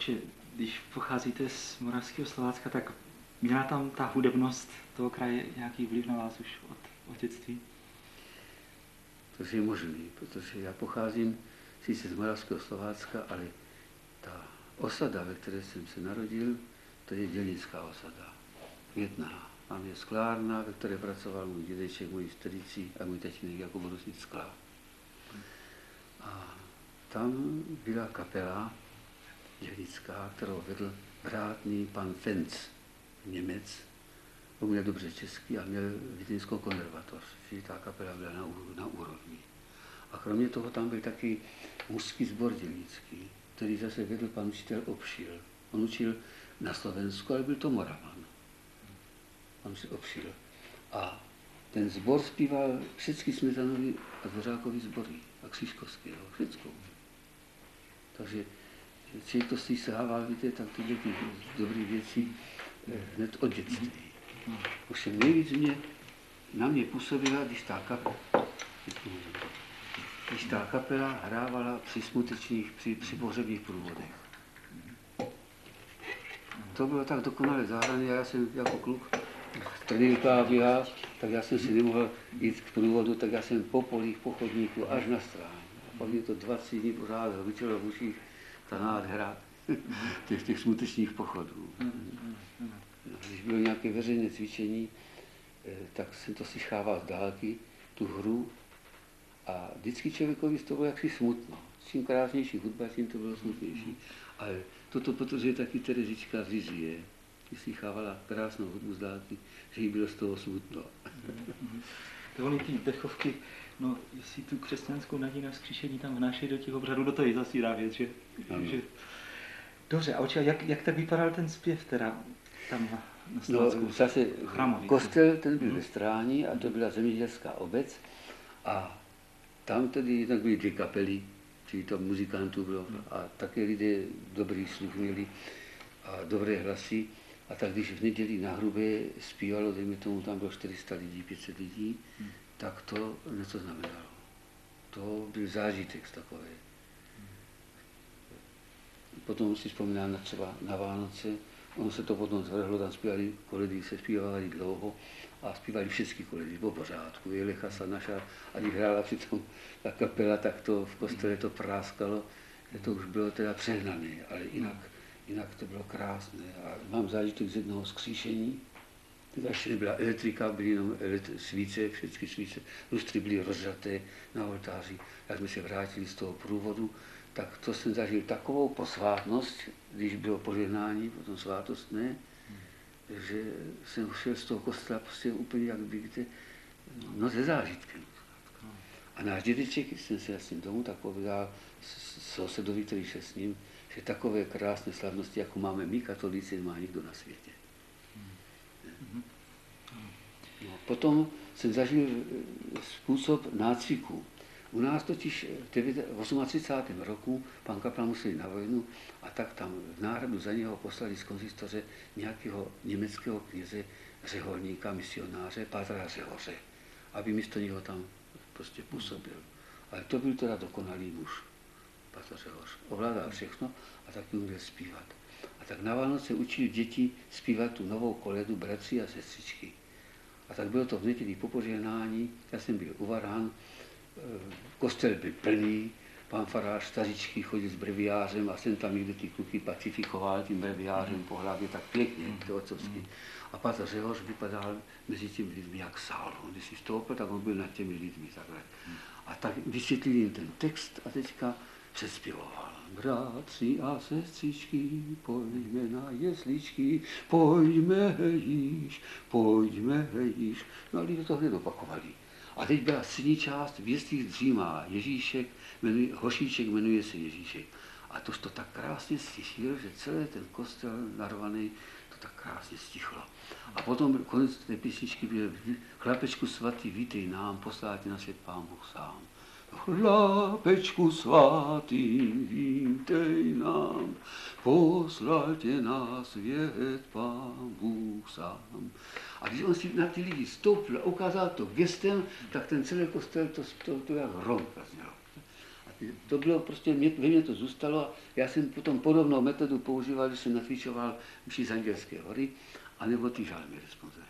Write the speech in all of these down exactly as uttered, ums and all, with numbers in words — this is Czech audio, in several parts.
Oče, když pocházíte z Moravského Slovácka, tak měla tam ta hudebnost toho kraje nějaký vliv na vás už od, od dětství? To je možný, protože já pocházím sice z Moravského Slovácka, ale ta osada, ve které jsem se narodil, to je dělnická osada. Jedna. Tam je sklárna, ve které pracoval můj dědeček, můj strýci a můj tatínek jako budoucí skla. A tam byla kapela dělnická, kterou vedl vrátný pan Fenc, Němec. On měl dobře český a měl vídeňskou konzervatoř, čili ta kapela byla na, na úrovni. A kromě toho tam byl taky mužský sbor dělnický, který zase vedl pan učitel Obšil. On učil na Slovensku, ale byl to Moravan. Pan se Obšil. A ten sbor zpíval všechny Smetanovi a Dvořákovi sbory a Křížkovského, všecko. Takže člověk to slyšával, víte, tak tyhle ty dobré věci hned od dětství. Ovšem nejvíc mě, na mě působila, když ta kapela, když ta kapela hrávala při smutečných, při, při pohřebních průvodech. To bylo tak dokonale zahrané, já jsem jako kluk v trenýrkách běhal, tak já jsem si nemohl jít k průvodu, tak já jsem po polích, po chodníku až na stráň. A pak mě to dvacet dní pořád hlučelo v uších, ta nádhera těch, těch smutečných pochodů. Když bylo nějaké veřejné cvičení, tak jsem to slyšával z dálky, tu hru, a vždycky člověkovi z toho bylo jaksi smutno. Čím krásnější hudba, tím to bylo smutnější. Ale toto, protože taky Terezička z Lizie, když slychávala krásnou hudbu z dálky, že jí bylo z toho smutno. To ony ty dechovky, no jestli tu křesťanskou naději na vzkříšení tam vnášejí do těch obřadů, do toho je zase jiná věc, že? že... Dobře, a oči, jak, jak tak vypadal ten zpěv teda tam na, na Slovácku? No, zase chrámový, kostel, ten byl ve Strání a to byla zemědělská obec a tam tedy jednak byly dvě kapely, čili to muzikantů bylo a také lidé dobrý sluch měli a dobré hlasy. A tak když v neděli na Hrubé zpívalo, dejme tomu, tam bylo čtyři sta lidí, pět set lidí, hmm. tak to něco znamenalo. To byl zážitek takový. Hmm. Potom si vzpomínám na třeba na Vánoce, ono se to potom zvrhlo, tam zpívali koledy, se zpívali dlouho a zpívali všechny koledy, po pořádku, jeli chasa naša a když hrála přitom ta kapela, tak to v kostele to práskalo, že to už bylo teda přehnané, ale jinak. Jinak to bylo krásné a mám zážitek z jednoho vzkříšení. Teda ještě nebyla elektrika, byly jenom svíce, všechny svíce, lustry byly rozřaté na oltáři. Jak jsme se vrátili z toho průvodu, tak to jsem zažil takovou posvátnost, když bylo požehnání, potom svátostné, že jsem šel z toho kostela prostě úplně jak by, víte, no ze zážitkem. A náš dědeček, když jsem se s ním domů, tak povedal sousedovi, který šel s ním, že takové krásné slavnosti, jako máme my, katolíci, nemá nikdo na světě. No, potom jsem zažil způsob nácviku. U nás totiž v třicátém osmém roku pan kaplan musel jít na vojnu a tak tam v náhradu za něho poslali z konzistoře nějakého německého kněze, řeholníka, misionáře, pátra Řehoře, aby místo něho tam prostě působil. Ale to byl teda dokonalý muž. Páter Řehoř. Ovládal všechno a taky uměl zpívat. A tak na Vánoce učil děti zpívat tu novou koledu bratři a sestřičky. A tak bylo to v neděli po požehnání, já jsem byl uvarán, kostel byl plný, pan farář stařičky chodil s breviářem a jsem tam někde ty kluky pacifikoval tím breviářem po hlavě tak pěkně, to otcovský. A páter Řehoř vypadal mezi těmi lidmi jak sál. On když si stoupil, tak on byl nad těmi lidmi takhle. A tak vysvětlil jim ten text a teďka přespěvoval. Bratři a sestřičky, pojďme na jesličky, pojďme již, pojďme již. No a lidé to hned opakovali. A teď byla střední část, v jeslích dřímá Ježíšek, jmenuje, Hošíček jmenuje se Ježíšek. A to to tak krásně stichlo, že celý ten kostel narvaný, to tak krásně stichlo. A potom konec té písničky byl chlapečku svatý, vítej nám, poslátě na svět Pán Bůh sám. Chlapečku svatý, vítej nám, poslal tě na svět Pán Bůh sám. A když on si na ty lidi stoupil a ukázal to gestem, tak ten celý kostel to, to, to jak hrom znělo. A To bylo prostě, mě, ve mně to zůstalo. Já jsem potom podobnou metodu používal, když jsem natvičoval mši z Andělské hory, anebo ty žalmy responsoriální.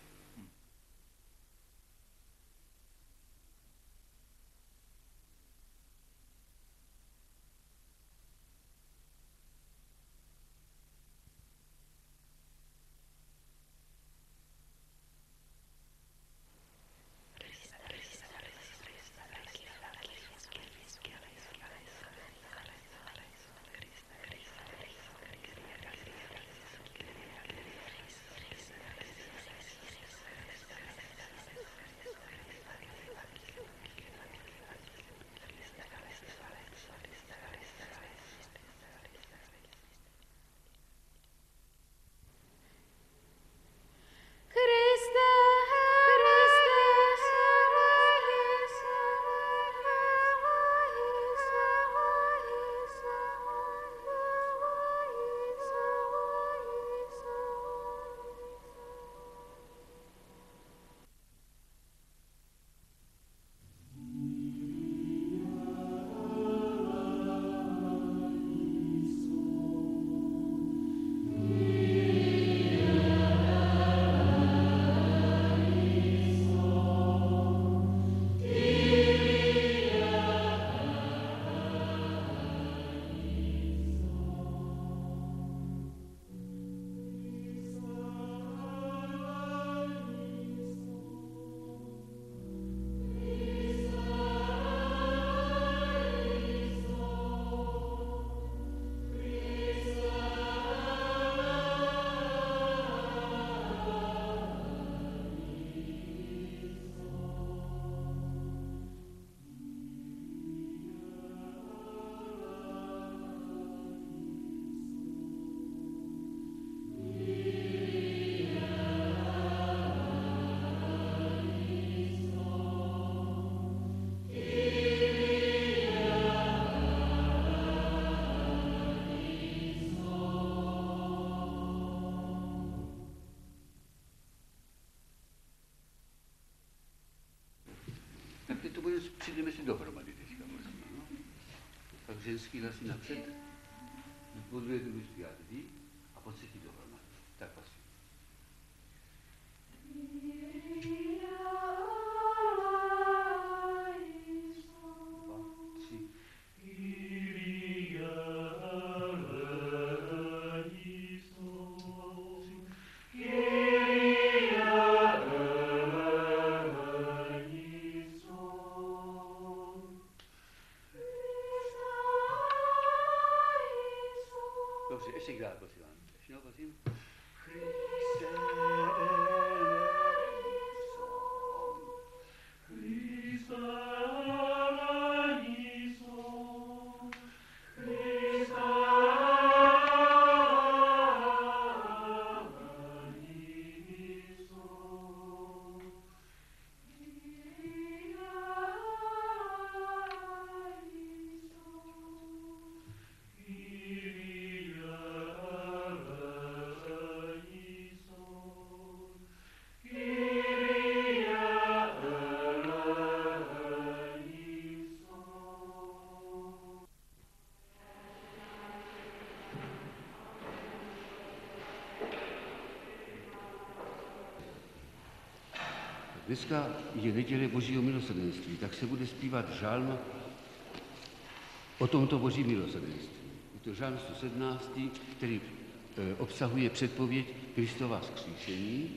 Tak teď to bude, přijdeme si dohromady teďka, prosím, no. Tak ženský hlasy napřed, po druhé to budeš zpívat ty a po třetí dohromady. Tak prosím. Dobře, ještě krát, prosím vám. Ještě no, prosím. Christe eleison, Christe eleison, Christe eleison. Dneska je neděle Božího milosrdenství, tak se bude zpívat žalm o tomto Boží milosrdenství. Je to žalm sto sedmnáct, který e, obsahuje předpověď Kristova vzkříšení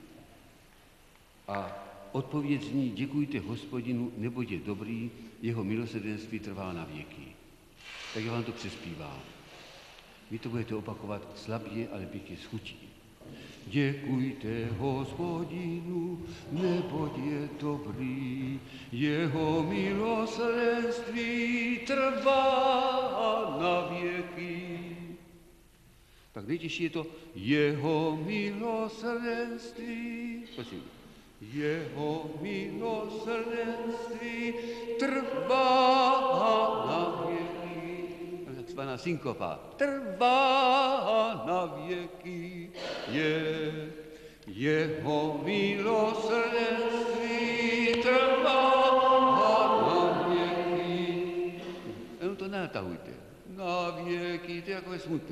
a odpověď zní: děkujte Hospodinu, neboť je dobrý, jeho milosrdenství trvá na věky. Tak já vám to přespívám. Vy to budete opakovat slabě, ale pěkně s chutí. Děkujte Hospodinu, neboť je dobrý, jeho milosrdenství trvá na věky. Tak nejtěžší je to jeho milosrdenství. Prosím. Jeho milosrdenství trvá na věky. Takzvaná synkopa. Trvá na věky. Je jeho milosrdenství trvá na věky. nenatahujte. Na věky, to je takové smutné.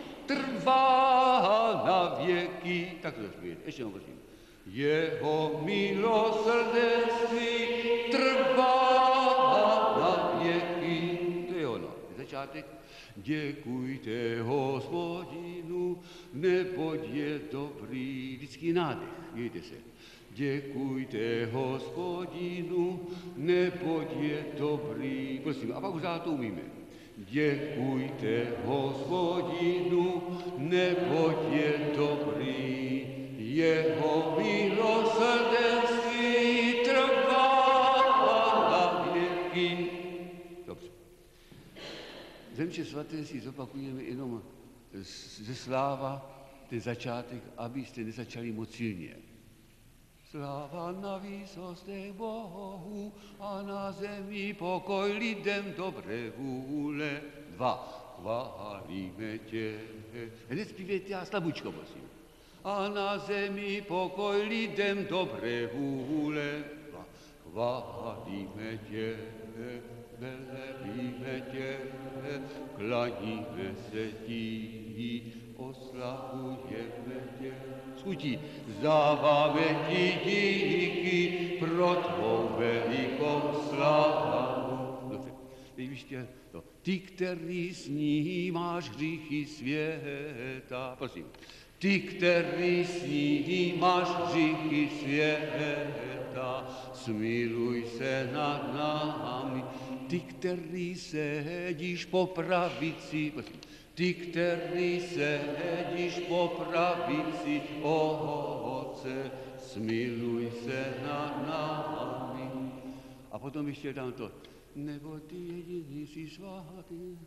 Trvá na věky, tak to zpět, ještě jednou prosím. Jeho milosrdenství trvá na věky. To je ono, začátek. Děkujte Hospodinu, neboť je dobrý. Vždycky nádech, dějte se. Děkujte Hospodinu, neboť je dobrý. Prosím, a pak už to umíme. Děkujte Hospodinu, neboť je dobrý. Jeho milosrdenství trvá na věky. Dobře. Zemče svaté si zopakujeme jenom ze sláva ten začátek, abyste nezačali moc silně. Sláva na výsostech Bohu a na zemi pokoj lidem dobré vůle. Dva. Chválíme tě. Hned zpívejte a slabučko, prosím. A na zemi pokoj lidem dobré vůle. Dva. Chválíme tě, velebíme tě, klaníme se ti, oslavujeme tě. Skutí, vzdáváme ti díky pro tvou velikou slávu. Dobře, teď ještě to. Ty, který snímáš hříchy světa, prosím. Ty, který snímáš hříchy světa, smiluj se nad námi. Ty, který sedíš po pravici, prosím. Ty, který sedíš po pravici Otce, smiluj se nad námi. A potom ještě tam to, nebo ty jediný jsi svatý,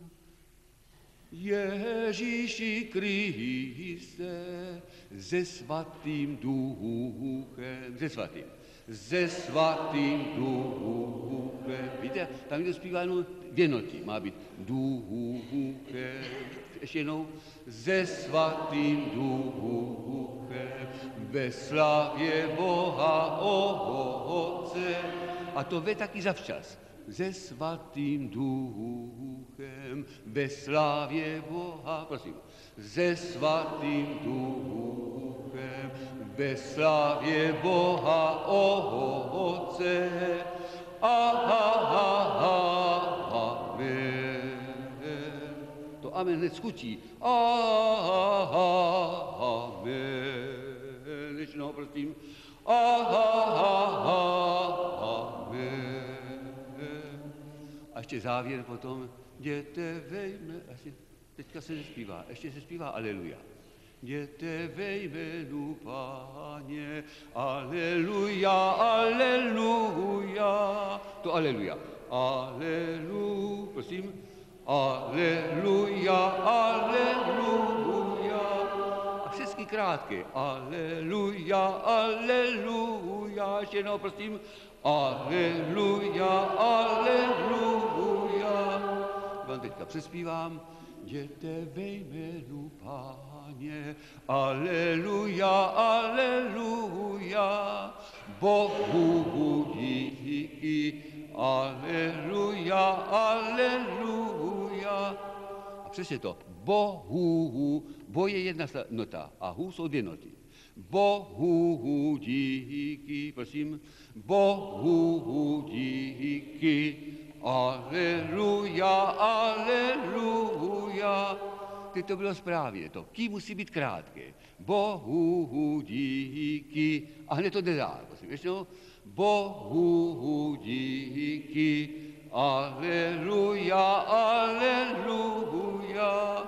Ježíši Kriste, se svatým duchem, se svatým, se svatým duchem. Víte, tam někdo zpívá jenom dvě noty, má být duchem. Ještě jednou, se svatým duchem, ve slávě Boha Otce. A to ve taky zavčas. Se svatým duchem, ve slávě Boha, prosím, se svatým duchem, ve slávě Boha Otce. Amen. To amen hned skutí. Amen. Ještě jednou, prosím. Amen. A ještě závěr potom, jděte vejme, asi, teďka se nespívá, ještě se zpívá aleluja. Jděte ve jménu Páně, aleluja, aleluja. To aleluja, aleluja, prosím, aleluja, aleluja. A všechny krátké, aleluja, aleluja. Ještě jednou, prosím, aleluja, aleluja. Vám teďka přespívám. Jděte ve jménu Páně, aleluja, aleluja. Bohu díky, aleluja, aleluja. A přesně to, Bohu, bo je jedna nota a hu jsou dvě noty. Bohu díky, prosím, Bohu díky, aleluja, aleluja. Teď to bylo správně, to ký musí být krátké. Bohu díky, a hned to jde dál, prosím, ještě no. Bohu díky, aleluja, aleluja.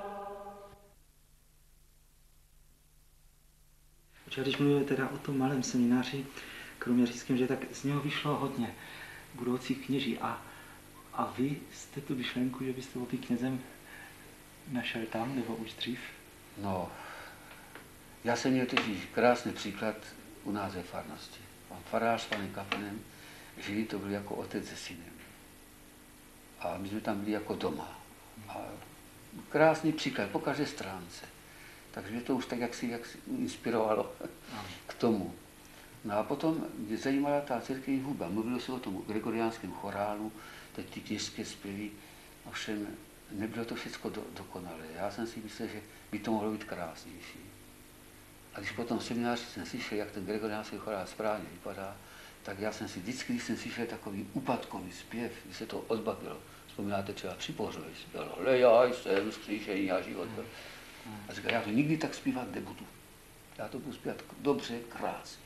Když mluvíme teda o tom malém semináři kroměřížském, že tak z něho vyšlo hodně budoucích kněží. A, a vy jste tu myšlenku, že byste byl knězem našel tam, nebo už dřív? No, já jsem měl totiž krásný příklad u nás ve farnosti. Pan farář s panem kaplanem žili, to byl jako otec se synem. A my jsme tam byli jako doma. A krásný příklad po každé stránce. Takže mě to už tak jaksi, jaksi inspirovalo k tomu. No a potom mě zajímala ta církevní hudba. Mluvilo se o tom gregoriánském chorálu, teď ty kněžské zpěvy. Ovšem nebylo to všechno do, dokonalé. Já jsem si myslel, že by to mohlo být krásnější. A když potom v semináři jsem slyšel, jak ten gregoriánský chorál správně vypadá, tak já jsem si vždycky, když jsem slyšel takový úpadkový zpěv, když se to odbavilo, vzpomínáte třeba při pohřbě, zpělo, ale já jsem vzkříšení a život. A říkal, já to nikdy tak zpívat nebudu. Já to budu zpívat dobře, krásně.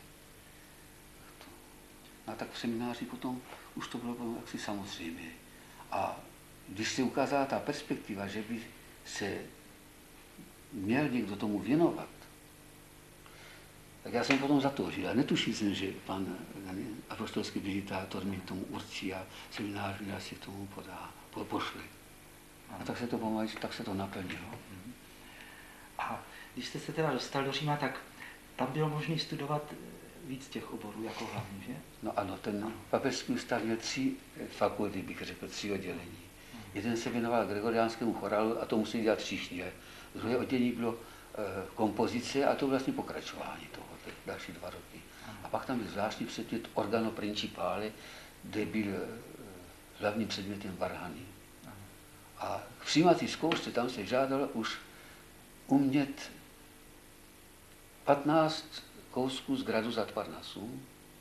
A tak v semináři potom už to bylo potom jaksi samozřejmě. A když se ukázala ta perspektiva, že by se měl někdo tomu věnovat, tak já jsem potom zatoužil. A netušil jsem, že pan apoštolský vizitátor mi k tomu určí a seminář mi asi k tomu podá, po, pošle. A tak se to pomalu, tak se to naplnilo. A když jste se teda dostal do Říma, tak tam bylo možné studovat víc těch oborů jako hlavní, že? No ano, ten papežský ústav měl tři fakulty, bych řekl, tři oddělení. Jeden se věnoval gregoriánskému chorálu a to museli dělat všichni. Druhé oddělení bylo e, kompozice a to vlastně pokračování toho, další dva roky. A pak tam byl zvláštní předmět organo principale, kde byl e, hlavním předmětem varhany. A k přijímací zkoušce tam se žádalo už umět patnáct kousků z gradu za Parnasu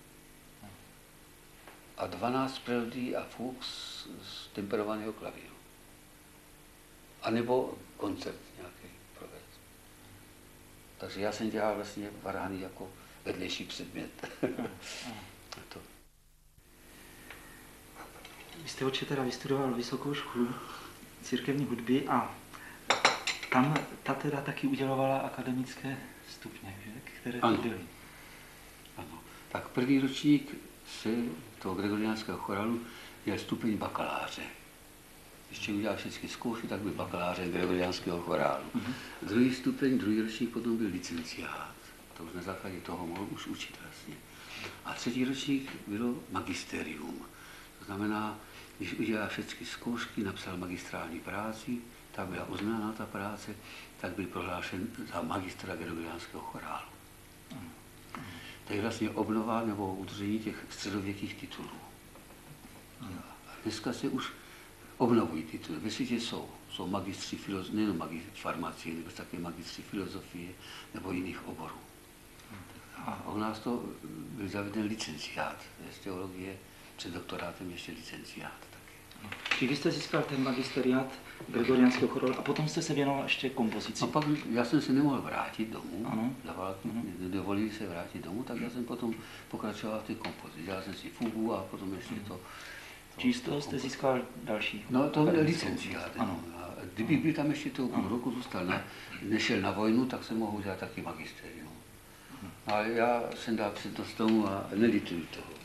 a dvanáct preludí a fuk z, z temperovaného klavíru. A nebo koncert nějaký provést. Takže já jsem dělal vlastně varhany jako vedlejší předmět. To. Vy jste oče teda vystudoval vysokou školu církevní hudby a tam ta teda taky udělovala akademické stupně, že? Které ano. byly. Ano. Tak první ročník se toho gregoriánského chorálu měl stupeň bakaláře. Ještě udělal všechny zkoušky, tak byl bakalářem gregoriánského chorálu. Uh-huh. Druhý stupeň, druhý ročník potom byl licenciát. To už na základě toho mohl už učit vlastně. A třetí ročník bylo magisterium. To znamená, když udělal všechny zkoušky, napsal magistrální práci, ta byla uznaná ta práce, tak byl prohlášen za magistra gregoriánského chorálu. Uh-huh. To je vlastně obnova nebo udržení těch středověkých titulů. Uh-huh. A dneska se už obnovují tituly. Ve světě jsou, jsou magistři filozofie, nejenom magistři farmacie, nebo také magistři filozofie nebo jiných oborů. A u nás to byl zaveden licenciát z teologie, před doktorátem ještě licenciát taky. Čili vy jste získal ten magisteriát gregoriánského chorálu a potom jste se věnoval ještě kompozici. A pak já jsem se nemohl vrátit domů, ano. nedovolili se vrátit domů, tak já jsem potom pokračoval v té kompozici. Dělal jsem si fugu a potom ještě to. Čili z toho jste získal další? No to byl licenciát. Ano. A kdybych byl tam ještě toho půl roku zůstal, ne, nešel na vojnu, tak jsem mohl dělat taky magisterium. Ale já jsem dal přednost tomu a nelituji toho.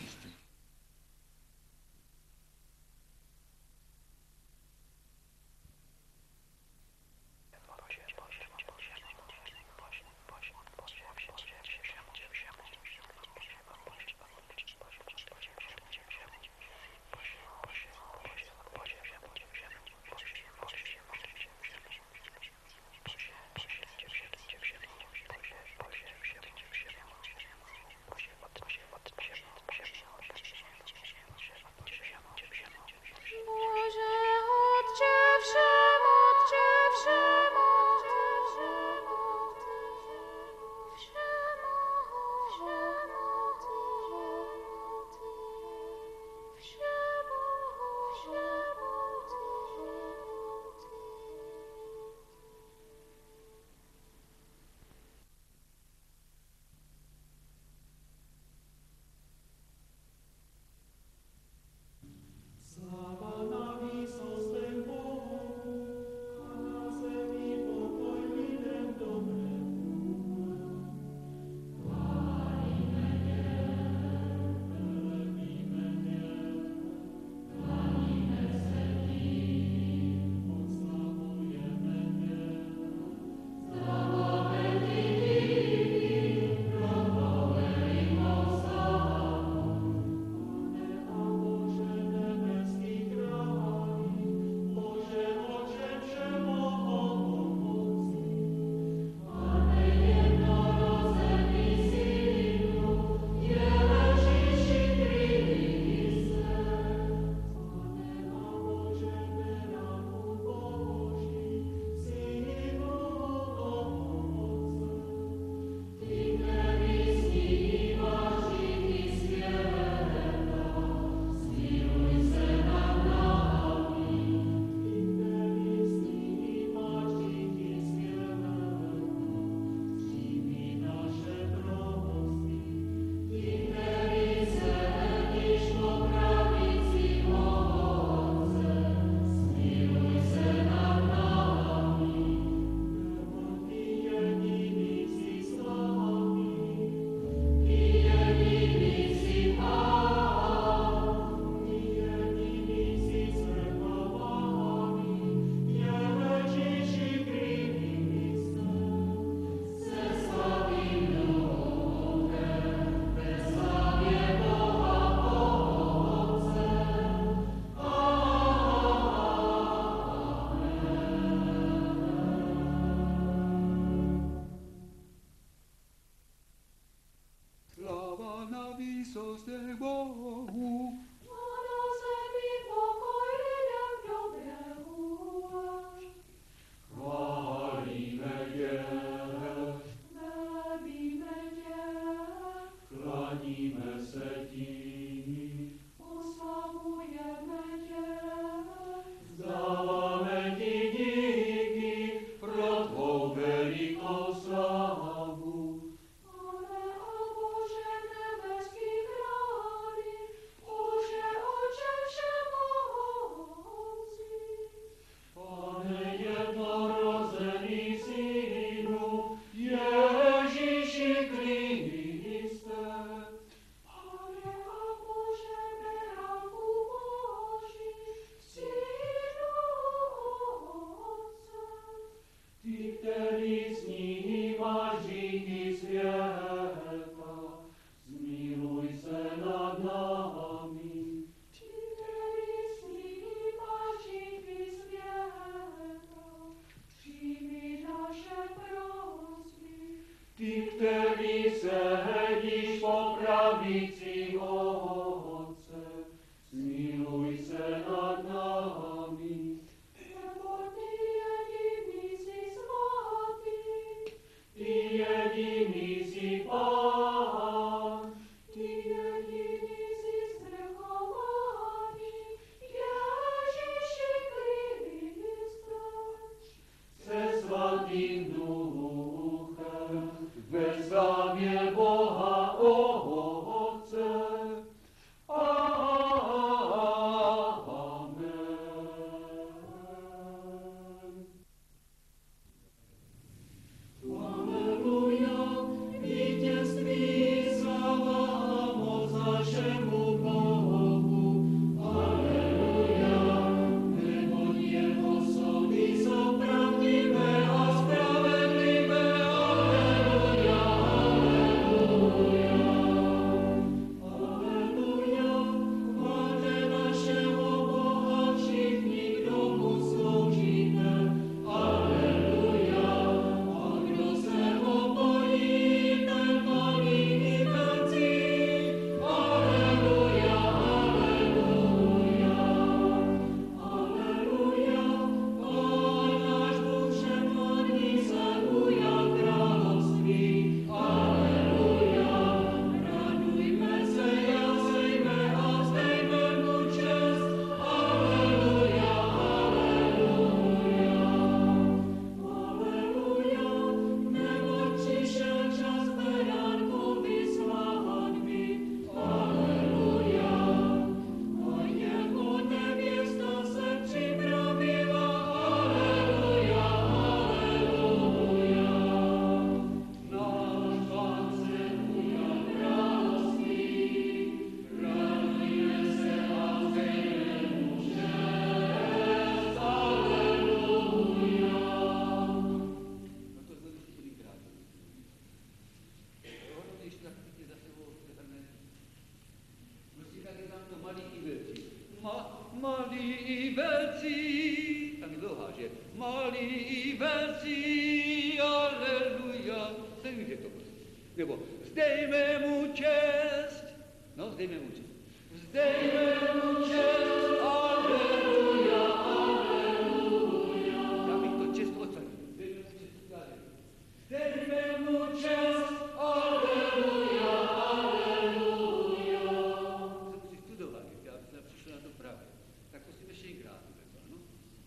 malí i velcí, aleluja. Slyšíte to? Nebo vzdejme mu čest. No, vzdejme mu čest. Vzdejme mu čest, aleluja, aleluja. Já bych to čest odsadil. Vzdejme mu čest, aleluja. Vzdejme mu čest, aleluja, aleluja. Jsem si studoval, já jsem přišel na to právě. Tak to si ještě krát uvedl, no?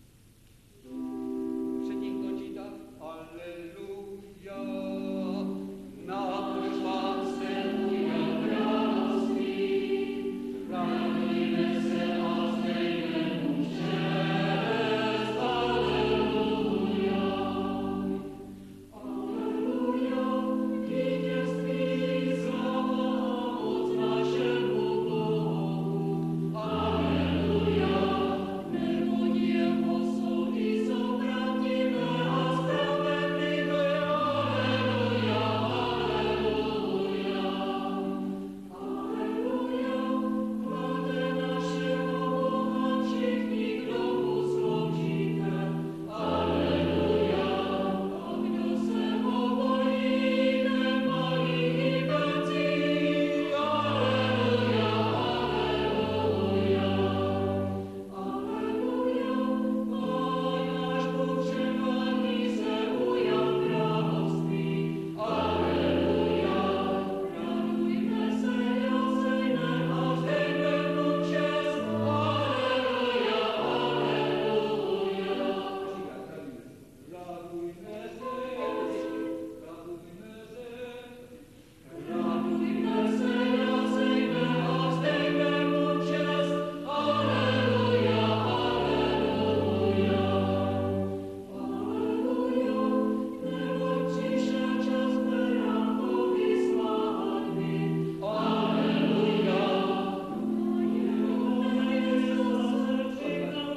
Před ním končí tak, aleluja, náš Pán se udělal krásný, radujme se a zdejme mu čest, aleluja, aleluja, vítězství, sláva a moc našemu Bohu, aleluja, neboť jeho soudy jsou pravdivé a spravedlivé, aleluja, aleluja, aleluja, chválte našeho Boha všichni, kdo mu sloužíte, aleluja, a kdo se ho bojí, nemalí i velcí, aleluja, aleluja, aleluja, a náš Bůh všemohoucí se ujal království, aleluja, radujme se, jásejme a vzdejme mu čest, aleluja, aleluja. Radujme se, radujme se, radujme se, jásejme a vzdejme mu čest, aleluja, aleluja. Aleluja, neboť přišel čas beránkovi svátný, aleluja, na jeho nevěsta se připravil.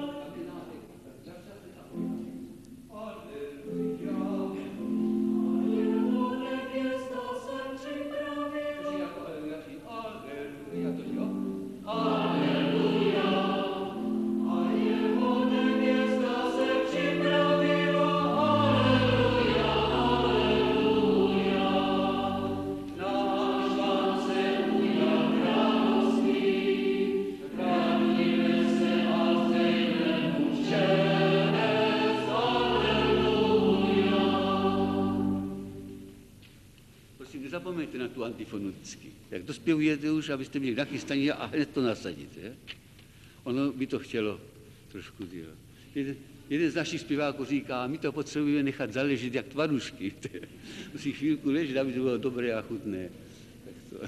Aleluja, na jeho nevěsta se připravila. Aleluja, to jo? Aleluja, a jeho nevěsta se připravila. Aleluja, aleluja, náš Pán se ujal krásný, radujme se a vzdejme mu čest, aleluja. Prosím, nezapomeňte na tu antifonu vždycky. Jak dospěvujete už, abyste měli nachystaní a hned to nasadit. Je? Ono by to chtělo trošku dělat. Jeden, jeden z našich zpěváků říká, my to potřebujeme nechat zaležet jak tvarušky. Musí chvílku ležet, aby to bylo dobré a chutné. Tak to.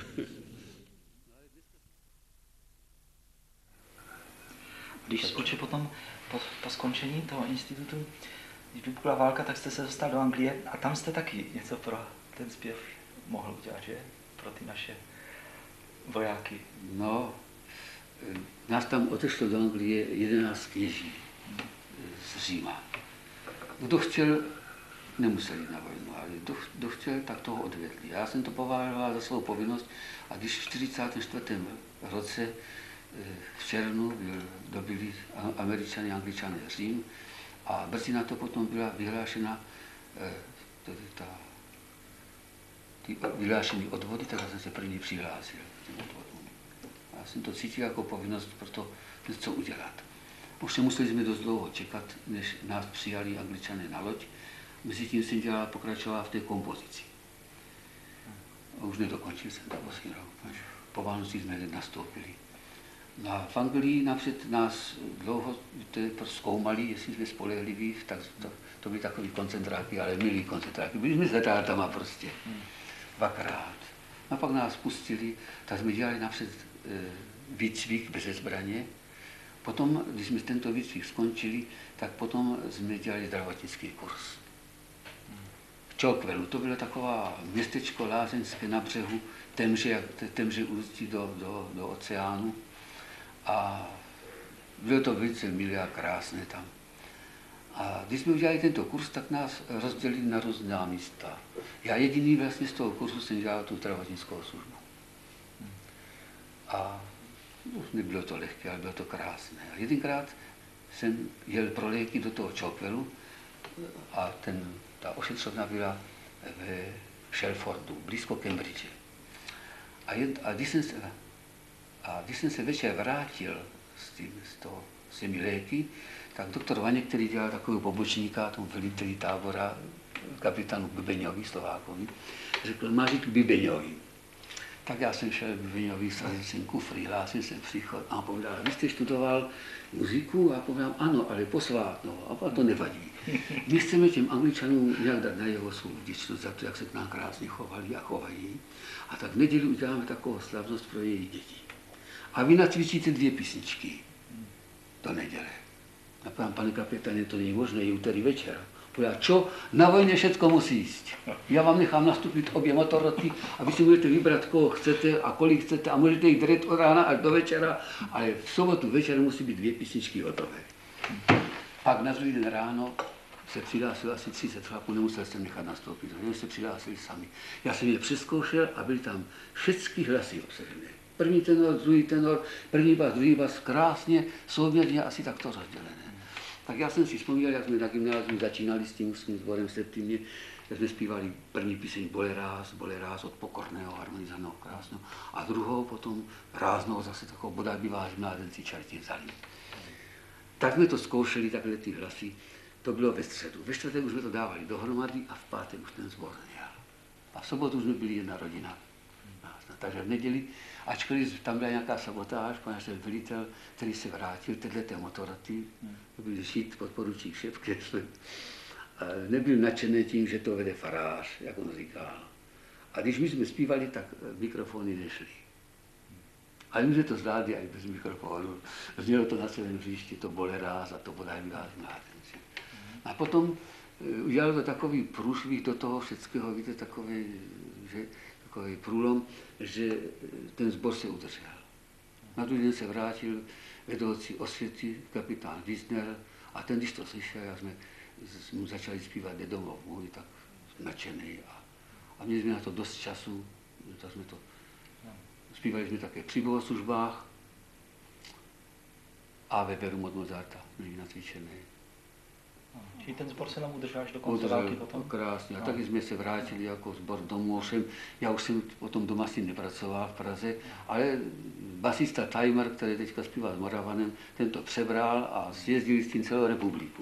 Když oče potom po, po skončení toho institutu, když vypukla válka, tak jste se dostal do Anglie a tam jste taky něco pro ten zpěv mohl udělat, že? Pro ty naše vojáky. No, nás tam odešlo do Anglie jedenáct kněží z Říma. Kdo chtěl, nemusel jít na vojnu, ale kdo, kdo chtěl, tak toho odvedli. Já jsem to považoval za svou povinnost a když v čtyřicátém čtvrtém roce v červnu byl, dobili Američané, Angličané Řím a brzy na to potom byla vyhlášena tedy ta, ty vyhlášený odvody, tak já jsem se první přihlásil k těm odvodům. Já jsem to cítil jako povinnost proto něco udělat. Už museli jsme dost dlouho čekat, než nás přijali Angličané na loď. Mezitím jsem dělal, pokračoval v té kompozici. A už nedokončil jsem to poslední rok. Po Vánocích jsme nastoupili. No a v Anglii napřed nás dlouho zkoumali, jestli jsme spolehliví, tak to, to byly takový koncentráky, ale milý koncentráky. Byli jsme s letátama prostě. Dvakrát. A pak nás pustili, tak jsme dělali napřed e, výcvik bez zbraně. Potom, když jsme tento výcvik skončili, tak potom jsme dělali zdravotnický kurz. V Chalkwellu, to bylo taková městečko lázeňské na břehu Temže, Temže ústí do, do, do oceánu. A bylo to velice milé a krásné tam. A když jsme udělali tento kurz, tak nás rozdělili na různá místa. Já jediný vlastně z toho kurzu jsem dělal tu zdravotnickou službu. A už nebylo to lehké, ale bylo to krásné. A jedenkrát jsem jel pro léky do toho Chalkwellu, a ten, ta ošetřovna byla ve Shelfordu, blízko Cambridge. A, jed, a, když jsem se, a když jsem se večer vrátil s, tím, s, to, s těmi léky, tak doktor Vaněk, který dělal takového pobočníka, tomu veliteli tábora, kapitánu Bibeňovi, Slovákovi, řekl, máš jít k Bibeňovi. Tak já jsem šel k Bibeňovi, srazil jsem kufry, hlásil jsem příchod a povedal, vy jste studoval muziku? A povedal, ano, ale posvátnou, a to nevadí. My chceme těm Angličanům nějak dát na jeho svou vděčnost za to, jak se k nám krásně chovali a chovají. A tak v neděli uděláme takovou slavnost pro jejich děti. A vy nacvičíte dvě písničky do neděle. A povím, pane kapitáne, to není možné, je úterý večer. Povedal, čo? Na vojně všecko musí jíst. Já vám nechám nastupit obě motoroty a vy si můžete vybrat, koho chcete a kolik chcete a můžete jít dret od rána až do večera, ale v sobotu večer musí být dvě písničky hotové. Pak na druhý den ráno se přihlásilo asi třicet chlapů, nemusel jsem nechat nastoupit, oni se přihlásili sami. Já jsem je přeskoušel a byly tam všechny hlasy obsažené. První tenor, druhý tenor, první bas, druhý bas, krásně, souměrně asi takto rozdělené. Tak já jsem si vzpomněl, jak jsme na gymnáziu začínali s tím úzkým sborem v Septimě, jak jsme zpívali první píseň Boleráz, Boleráz od Pokorného, harmonizovaného krásného, a druhou potom ráznou zase takovou bodaj by váš mládenci čertě vzali. Tak jsme to zkoušeli, takhle ty hlasy, to bylo ve středu. Ve čtvrtek už jsme to dávali dohromady a v pátek už ten sbor nejel. A v sobotu už jsme byli jedna rodina. Takže v neděli, ačkoliv tam byla nějaká sabotáž, poněvadž ten velitel, který se vrátil, této motoroty, to byl šít podporučík Šepke, nebyl nadšený tím, že to vede farář, jak on říkal. A když my jsme zpívali, tak mikrofony nešly. A my jsme to zvládli i bez mikrofonu. Znělo to na celém hřišti, to Boleráz a to bodaj vyváž mládenci. A potom udělalo to takový průšvih do toho všeckého, víte, takový, že takový průlom, že ten sbor se udržel. Na druhý den se vrátil vedoucí osvěty, kapitán Wiesner, a ten, když to slyšel, jak jsme mu začali zpívat Jde domov můj, tak nadšený. A, a měli jsme na to dost času, tak jsme to, zpívali jsme také při bohoslužbách a ve Beru od Mozarta, byli nacvičený. Čili ten sbor se nám udržel až do konce války potom? Krásně. A no. Taky jsme se vrátili jako sbor domů. Ovšem, já už jsem potom doma si nepracoval v Praze, ale basista Timer, který teďka zpívá s Moravanem, ten to přebral a zjezdili s tím celou republiku.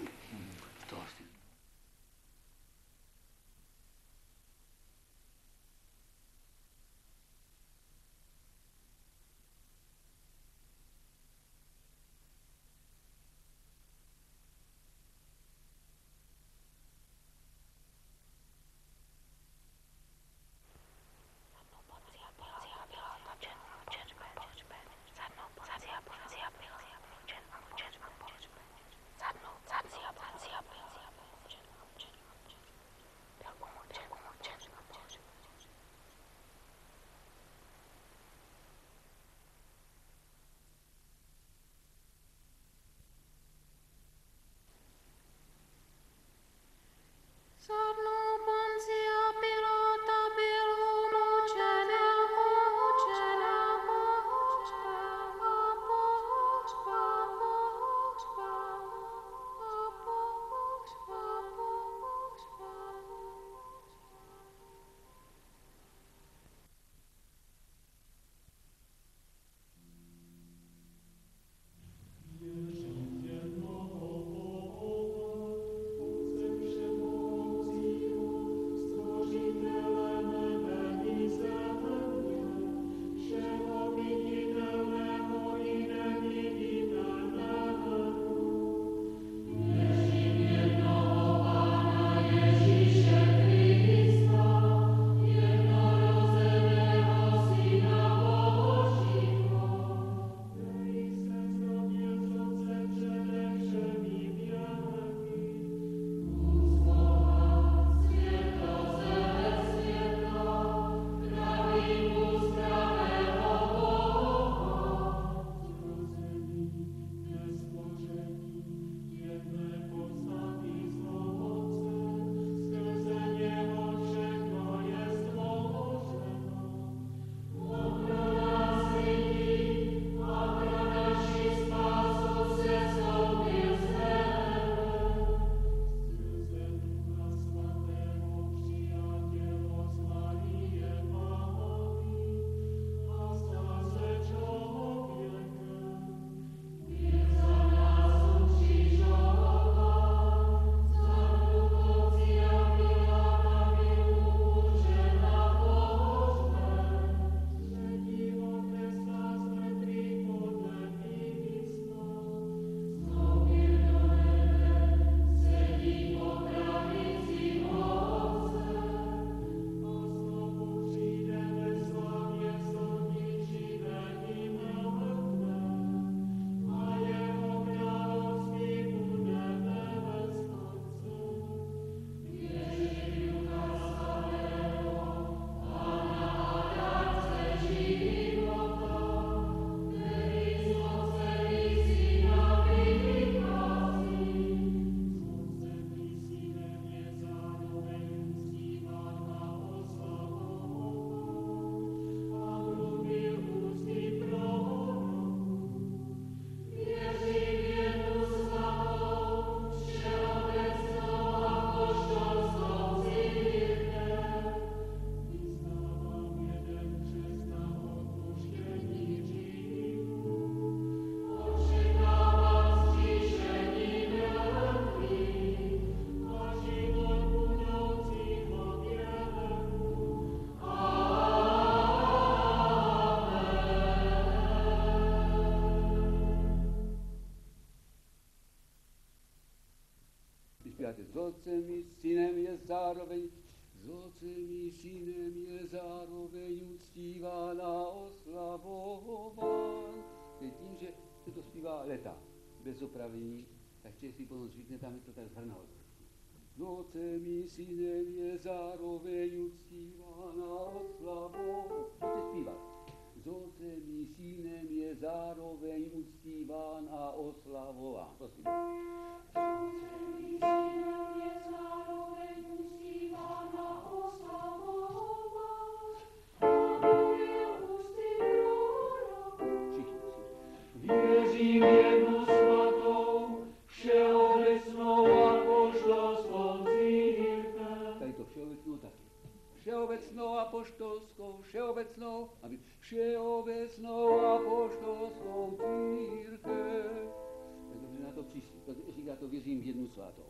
zpíváte. S otcem i synem je zároveň, s otcem i synem je zároveň uctívána, oslavován. Teď tím, že se to zpívá leta, bez opravení, tak člověk si potom zvykne, tam je to tak zhrnalo. S otcem i synem je zároveň uctívána, oslavován. Můžete zpívat. S otcem i synem je zároveň uctíván a oslavován. Prosím. S otcem i synem je zároveň uctíván a oslavován. Aleluja, ústy chvála. Všichni. Věřím jednu svatou, všeobecnou apoštolskou církev. Tady to všeobecnou taky. Všeobecnou apoštolskou, všeobecnou, aby všeobecnou apoštolskou církev. Tak dobře na to přišli. Říká to věřím v jednu svatou.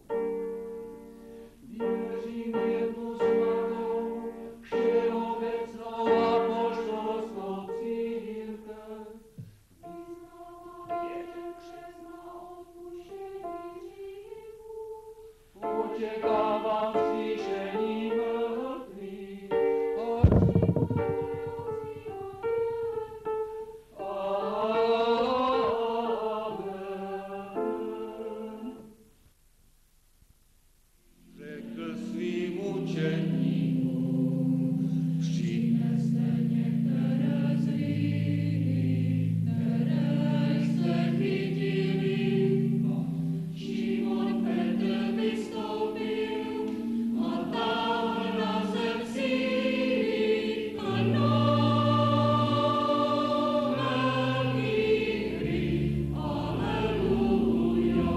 Věřím v jednu svatou, všeobecnou apoštolskou církev. Vyznávám jeden křest na odpuštění hříchů. Očekávám vzkříšení mrtvých. Amen. Řekl svým učeníkům, přineste některé z nich, které jste chytili. Šimon Petr vystoupil a táhl na zem síly plnou víry. Aleluja.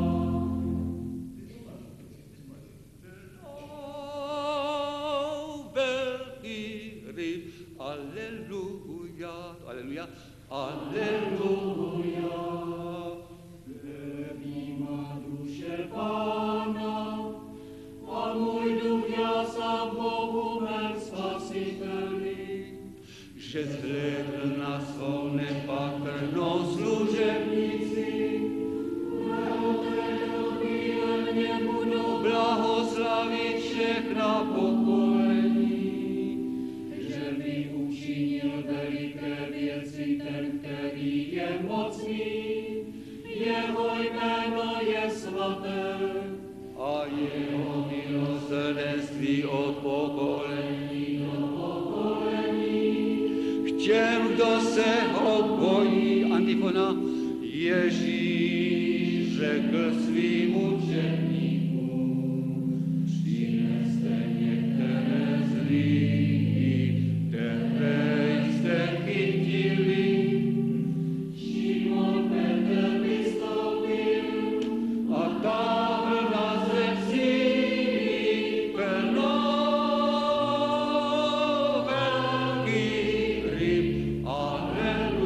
Aleluja, aleluja, aleluja. Leví má duše Pána, a můj duch jásá Bohu mém Spasiteli, Že zhlédl na svou nepatrnou služebnici, od této chvíle mě budou blahoslavit všechna pokolení. že mi učinil veliké věci ten, který je mocný, jeho jméno je svaté. A jeho milosrdenství od pokolení do pokolení. K těm, kdo se ho bojí, antifona, Ježíš řekl svým učeníkům, přineste některé z nich, které jste chytili. Šimon Petr vystoupil A táhl na zem síly plnou velkých ryb. Aleluja.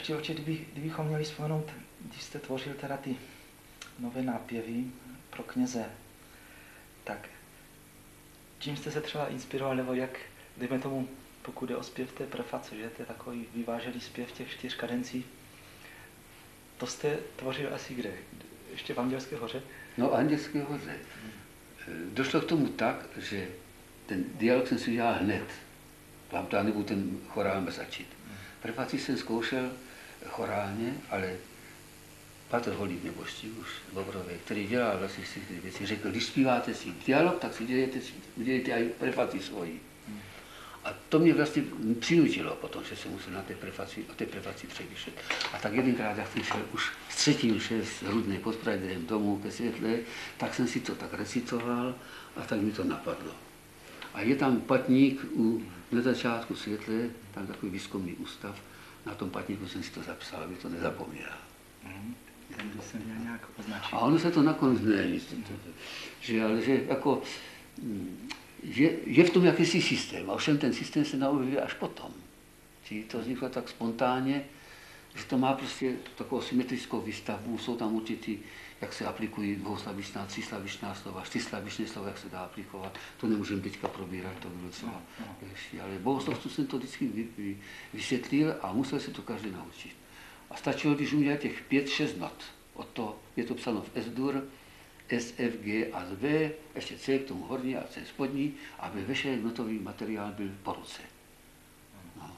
ještě oči, kdyby, kdybychom měli vzpomenout, když jste tvořil teda ty nové nápěvy pro kněze, tak čím jste se třeba inspiroval, nebo jak, dejme tomu, pokud jde o zpěv té preface, že to je takový vyvážený zpěv těch čtyř kadencí, to jste tvořil asi kde? Ještě v Andělské hoře? No, Andělské hoře. Došlo k tomu tak, že ten dialog jsem si dělal hned. Vám to nebudu ten chorál začít. Prefaci jsem zkoušel chorálně, ale Patr Holík nebožství už Bobrové, který dělal vlastně si ty věci, řekl, když zpíváte si dialog, tak si dělejte, dělejte i prefaci svoji. A to mě vlastně přinutilo potom, že jsem musel na té prefaci, o té prefaci přemýšlet. A tak jedenkrát, jak jsem šel už z třetí mše z Rudné pod Prajdem domů ke světle, tak jsem si to tak recitoval a tak mi to napadlo. A je tam patník u, na začátku světle, tam takový výzkumný ústav, na tom patníku jsem si to zapsal, aby to nezapomněl. Mm. Ten by se měl nějak označit. A ono se to nakonec neví, že, ale že jako, je, je v tom jakýsi systém, a ovšem ten systém se naujevuje až potom. Čili to vzniklo tak spontánně, že to má prostě takovou symetrickou výstavbu, jsou tam určitý, jak se aplikují dvouslabičná, tříslabičná slova, čtyřslabičné slova, jak se dá aplikovat. To nemůžeme teďka probírat, to bylo docela těžší. Ale bohoslovců jsem to vždycky vy, vy, vysvětlil a musel se to každý naučit. A stačilo, když uměl těch pět, šest not. Od toho je to psáno v S-dur, S, F, G a V, ještě C k tomu horní a C spodní, aby veškerý notový materiál byl po ruce. No.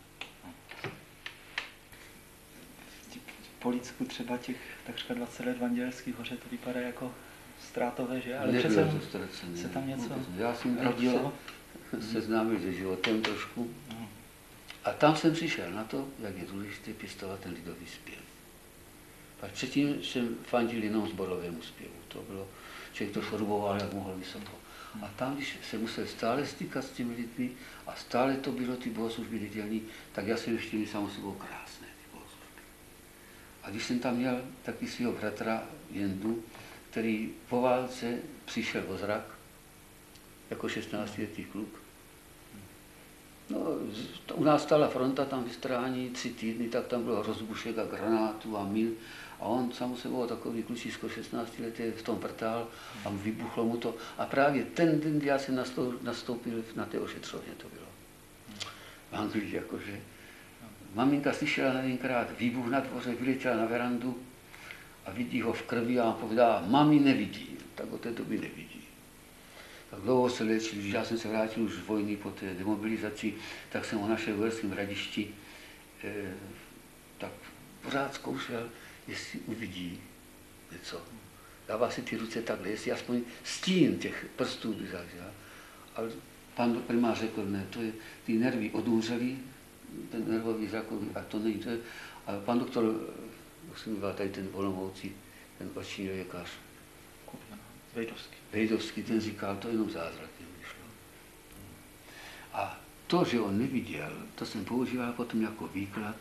Po lidsku třeba těch takřka dvacet let v Andělské hoře to vypadá jako ztrátové, že? Ale Nebylo přece to ztracené. se tam něco Já jsem rodilo. seznámil se životem trošku. A tam jsem přišel na to, jak je důležité pěstovat ten lidový zpěv. Pak předtím jsem fandil jenom sborovému zpěvu. To bylo, člověk to šroboval, jak mohl vysoko. A tam, když se musel stále stýkat s těmi lidmi a stále to bylo ty bohoslužby nedělní, tak já jsem ještě měl samo sebou krásné ty bohoslužby. A když jsem tam měl taky svého bratra Jendu, který po válce přišel o zrak, jako šestnáctiletý kluk. No, u nás stála fronta tam vystrání tři týdny, tak tam bylo rozbušek a granátů a min. A on sám sebou takový klučisko šestnácti letý v tom vrtál a vybuchlo mu to. A právě ten den, kdy já jsem nastoupil na té ošetřovně, to bylo. V Anglii, jakože. Maminka slyšela na jenkrát výbuch na dvoře, vyletěla na verandu a vidí ho v krvi a povedá, mami nevidí, tak od té doby nevidí. Tak dlouho se léčil, když já jsem se vrátil už z vojny po té demobilizaci, tak jsem ho našel v Uherském Hradišti, eh, tak pořád zkoušel, jestli uvidí něco. Dává si ty ruce takhle, jestli aspoň stín těch prstů by zažil. Ale pan primář řekl, ne, to je, ty nervy odumřely, ten nervový zrakový, a to není to. Je, a pan doktor, jak se mývá tady ten Olomoucí, ten oční lékař, Vejdovský. Vejdovský, ten říkal, to jenom zázrakem vyšlo. A to, že on neviděl, to jsem používal potom jako výklad,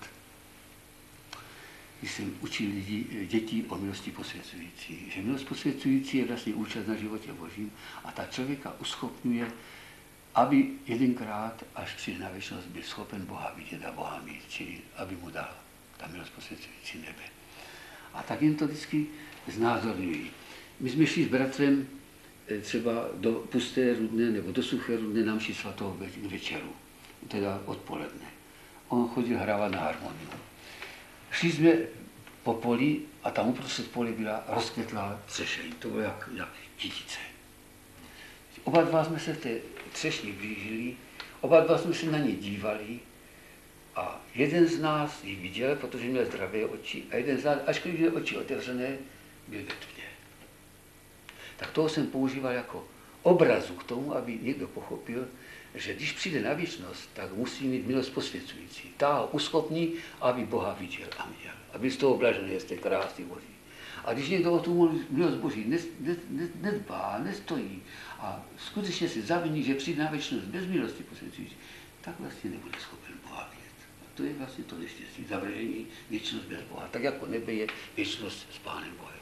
když jsem učil lidi, děti o milosti posvěcující. Že milost posvěcující je vlastně účast na životě Božím a ta člověka uschopňuje, aby jedenkrát, až přijde na věčnost, byl schopen Boha vidět a Boha mít, čili aby mu dal ta milost posvěcující nebe. A tak jim to vždycky znázorňují. My jsme šli s bratrem třeba do Pusté Rudné nebo do Suché Rudné na mši svatou večeru, teda odpoledne. On chodil hrávat na harmoniu. Šli jsme po poli a tam uprostřed pole byla rozkvětlá třešeň, to bylo jak, jak kytice. Oba dva jsme se v té třešni blížili, oba dva jsme se na ně dívali a jeden z nás ji viděl, protože měl zdravé oči, a jeden z nás, až když měl oči otevřené, byl ve tmě. Tak toho jsem používal jako obrazu k tomu, aby někdo pochopil, že když přijde na věčnost, tak musí mít milost posvěcující. Ta ho uschopní, aby Boha viděl a měl. Aby z toho blažený jste krásný Boží. A když někdo o tu milost Boží nedbá, nestojí a skutečně si zaviní, že přijde na věčnost bez milosti posvěcující, tak vlastně nebude schopen Boha vidět. A to je vlastně to neštěstí, zavržení, věčnost bez Boha. Tak jako nebe je věčnost s Pánem Bohem.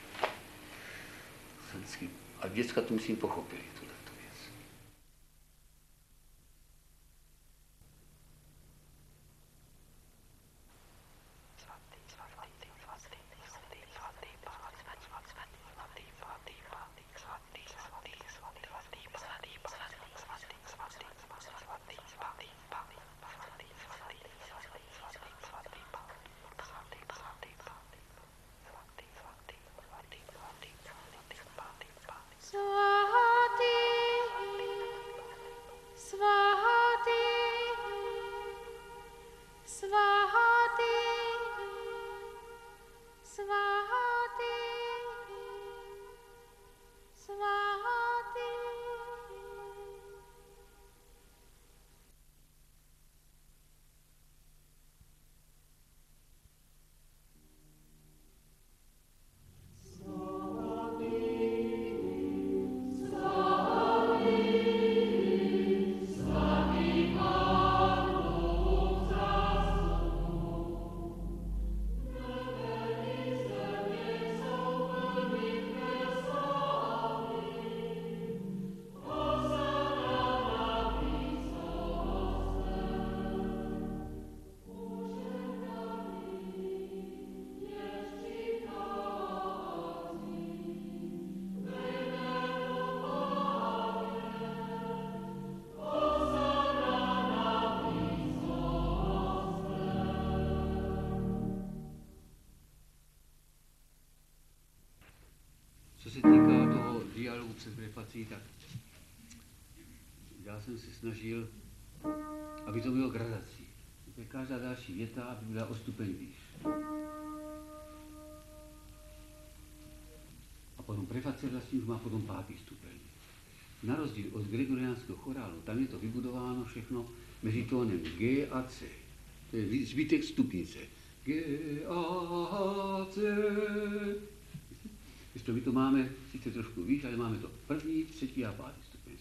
A děcka to myslím pochopili, tuhleto věc. Svatý, svatý. před prefací, tak já jsem se snažil, aby to bylo gradací. Každá další věta, aby byla o stupeň výš. A potom preface vlastně už má potom pátý stupeň. Na rozdíl od gregoriánského chorálu, tam je to vybudováno všechno mezi tónem G a C. To je zbytek stupnice. G, A, C. Ještě my to máme sice trošku výš, ale máme to první, třetí a pátý stupeň.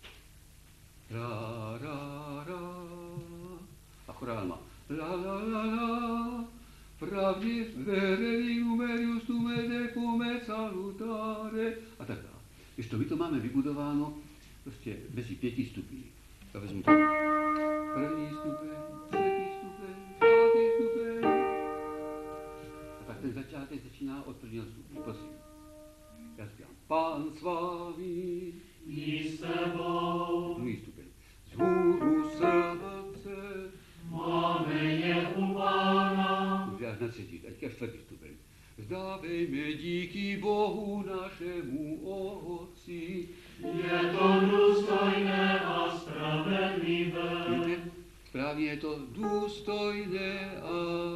Ra, ra, ra. A chorál má la, la, la, la. Pravdě vereli numerius tu medecum et salutare. A tak dále. Ještě my to máme vybudováno prostě mezi pěti stupni. Já vezmu to. První stupeň, třetí stupeň, pátý stupeň. A tak ten začátek začíná od prvního stupně. Prosím. Já říkám, Pán s vámi. I s tebou. Druhý stupeň. Zhůru srdce. Máme je u Pána. Už až na třetí, teďka čtvrtý stupeň. Vzdávejme díky Bohu našemu Otci. Je to důstojné a spravedlivé. Víte, správně je to důstojné a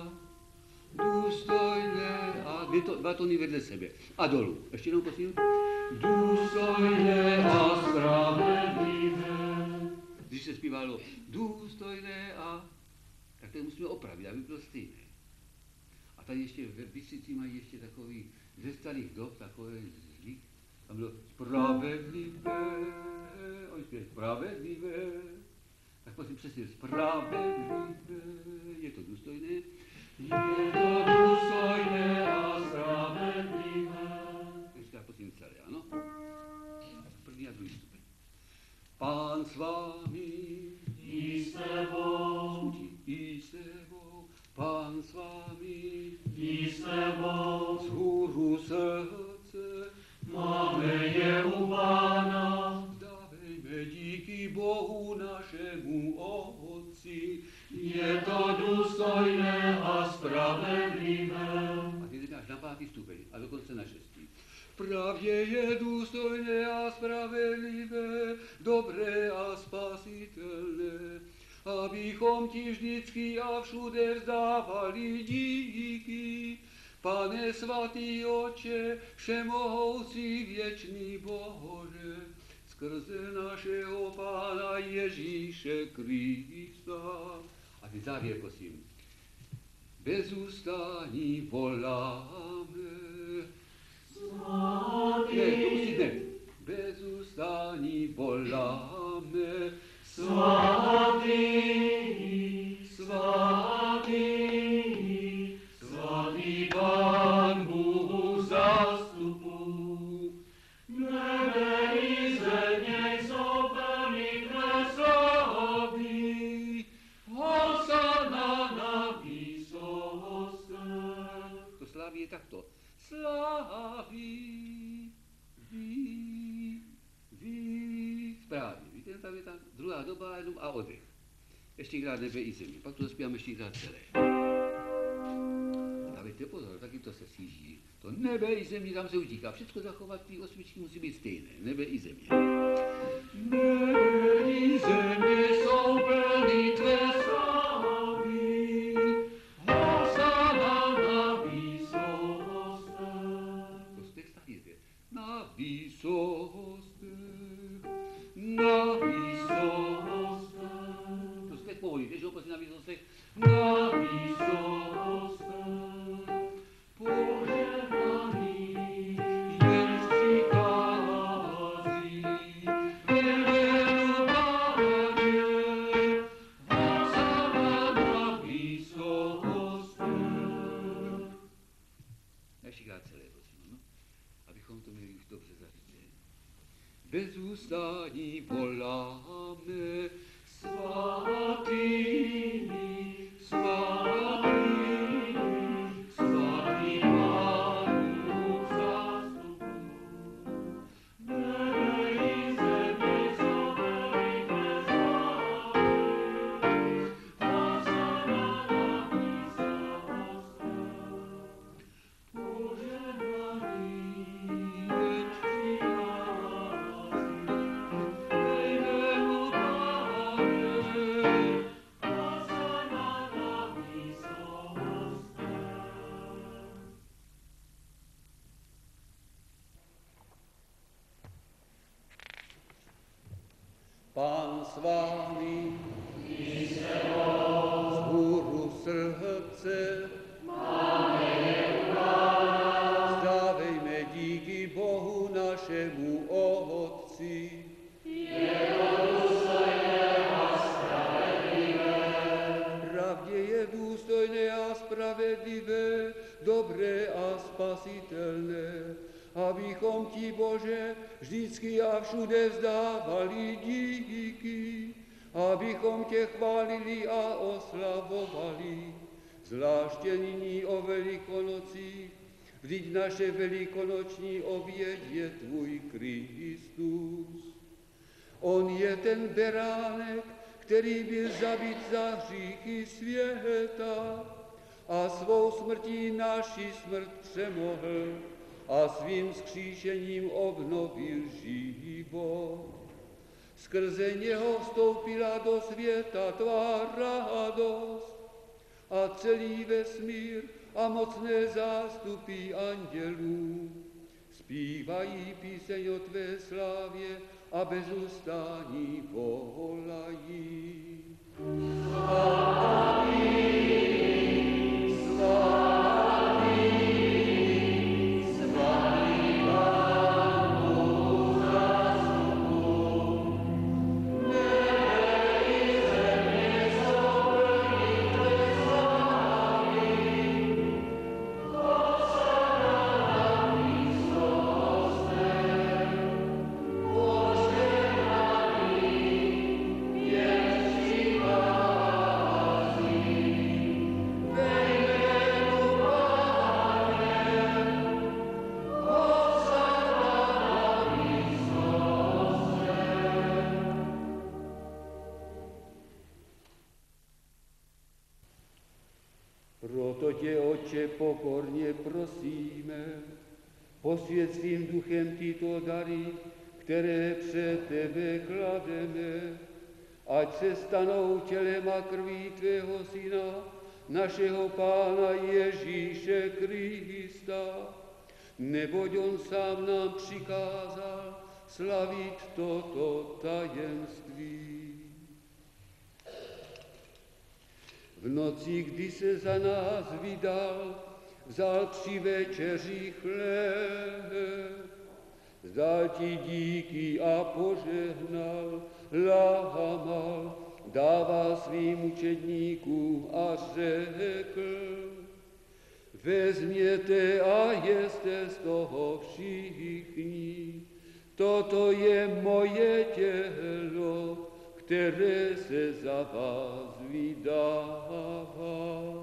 důstojné a dvě to, dva tóny vedle sebe. A dolů. Ještě jednou prosím. Důstojné a spravedlivé. Když se zpívalo důstojné a, tak to musíme opravit, aby bylo stejné. A tady ještě ve Bystrici mají ještě takový ze starých dob takový zvyk. Tam bylo spravedlivé, oni zpěli spravedlivé. Tak prosím přesně, spravedlivé, je to důstojné. Je to důstojné a spravedlivé. Ještě prosím celé, ano? První a druhý stupeň. Pán s vámi. I s tebou. I s tebou. Pán s vámi. I s tebou. Zhůru srdce. Máme je u Pána. Vzdávejme díky Bohu našemu Otci. Je to důstojné a spravedlivé. A ty říkáš na pátý stupeň a dokonce na šestý. Pravdě je důstojné a spravedlivé, dobré a spasitelné, abychom ti vždycky a všude vzdávali díky. Pane svatý Otče, všemohoucí věčný Bože, skrze našeho Pána Ježíše Krista. A ty závěr, prosím. Bez ústání voláme. Svatý. Ne, to musí hned. Bez ústání voláme. Svatý. Svatý. Svatý Pán Bůh zástupů. Nebe i země jsou plný tvé slávy. Hosana na výsostech. To slaví je takto. Slaví, ví, ví, správně. Víte, tam je ta druhá doba jenom a oddech. Ještě krát nebe i země, pak to zaspíváme ještě krát celé. A dávejte pozor, taky to se sjíždí. To nebe i země, tam se utíká. Všechno zachovat, ty osmičky musí být stejné. Nebe i země. Nebe i země jsou plný tvé slávy. Hosana na výsostech. To jste stavíte. Na výsostech. Na výsostech. To jste povolíte, že ho prosím na výsostech. Na výsostech. Požehnaný, jen přichází, velenu Páně, hosana na výsostech. Ještě krát celé, prosím, no? Abychom to měli už dobře zařízené. Bez ústání voláme, svatý, svatý. Svatý Pán Bůh zástupů, nebe i země jsou plný tvé slávy. Hosana na výsostech. Požehnaný, jen přichází, s vámi. Vzhůru srdce vzdávejme díky Bohu našemu Otci. Pravdě je důstojné a spravedlivé, dobré a spasitelné, abychom ti, Bože, vždycky a všude vzdávali díky, abychom tě chválili a oslavovali, zvláště nyní o Velikonocích, vždyť naše velikonoční oběť je tvůj Kristus. On je ten beránek, který byl zabit za hříchy světa a svou smrtí naši smrt přemohl a svým vzkříšením obnovil život. Skrze něho vstoupila do světa tvá radost a celý vesmír a mocné zástupy andělů zpívají píseň o tvé slávě a bez ustání volají. Slavý, slavý, slavý Pán Bůh zástupů. Nebe i země jsou plní tvé slávy. Hosana na výsostech. Proto tě, Otče, pokorně prosíme, posvěť svým duchem tyto dary, které před tebe klademe, ať se stanou tělem a krví tvého Syna, našeho Pána Ježíše Krista, neboť on sám nám přikázal slavit toto tajemství. V noci, kdy se za nás vydal, vzal při večeři chléb, vzdal ti díky a požehnal, lámal, dával svým učedníkům a řekl: vezměte a jeste z toho všichni, toto je moje tělo, které se za vás vydává.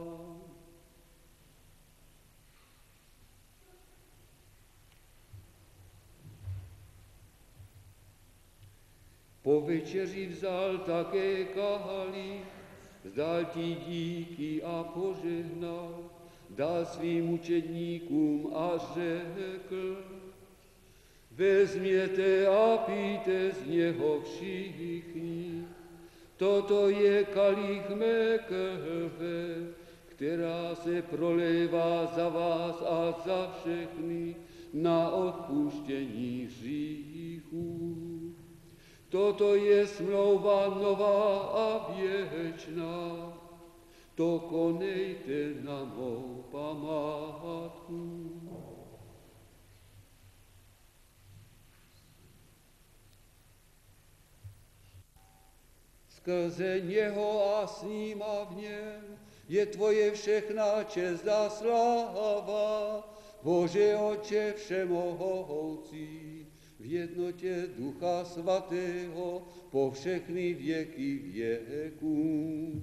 Po večeři vzal také kalich, vzdal ti díky a požehnal, dal svým učedníkům a řekl: vezměte a pijte z něho všichni, toto je kalich mé krve, která se prolévá za vás a za všechny na odpuštění hříchů. Toto je smlouva nová a věčná, to konejte na mou památku. Skrze něho a s ním a v něm je tvoje všechna čest a sláva, Bože Otče všemohoucí, v jednotě Ducha Svatého po všechny věky věků.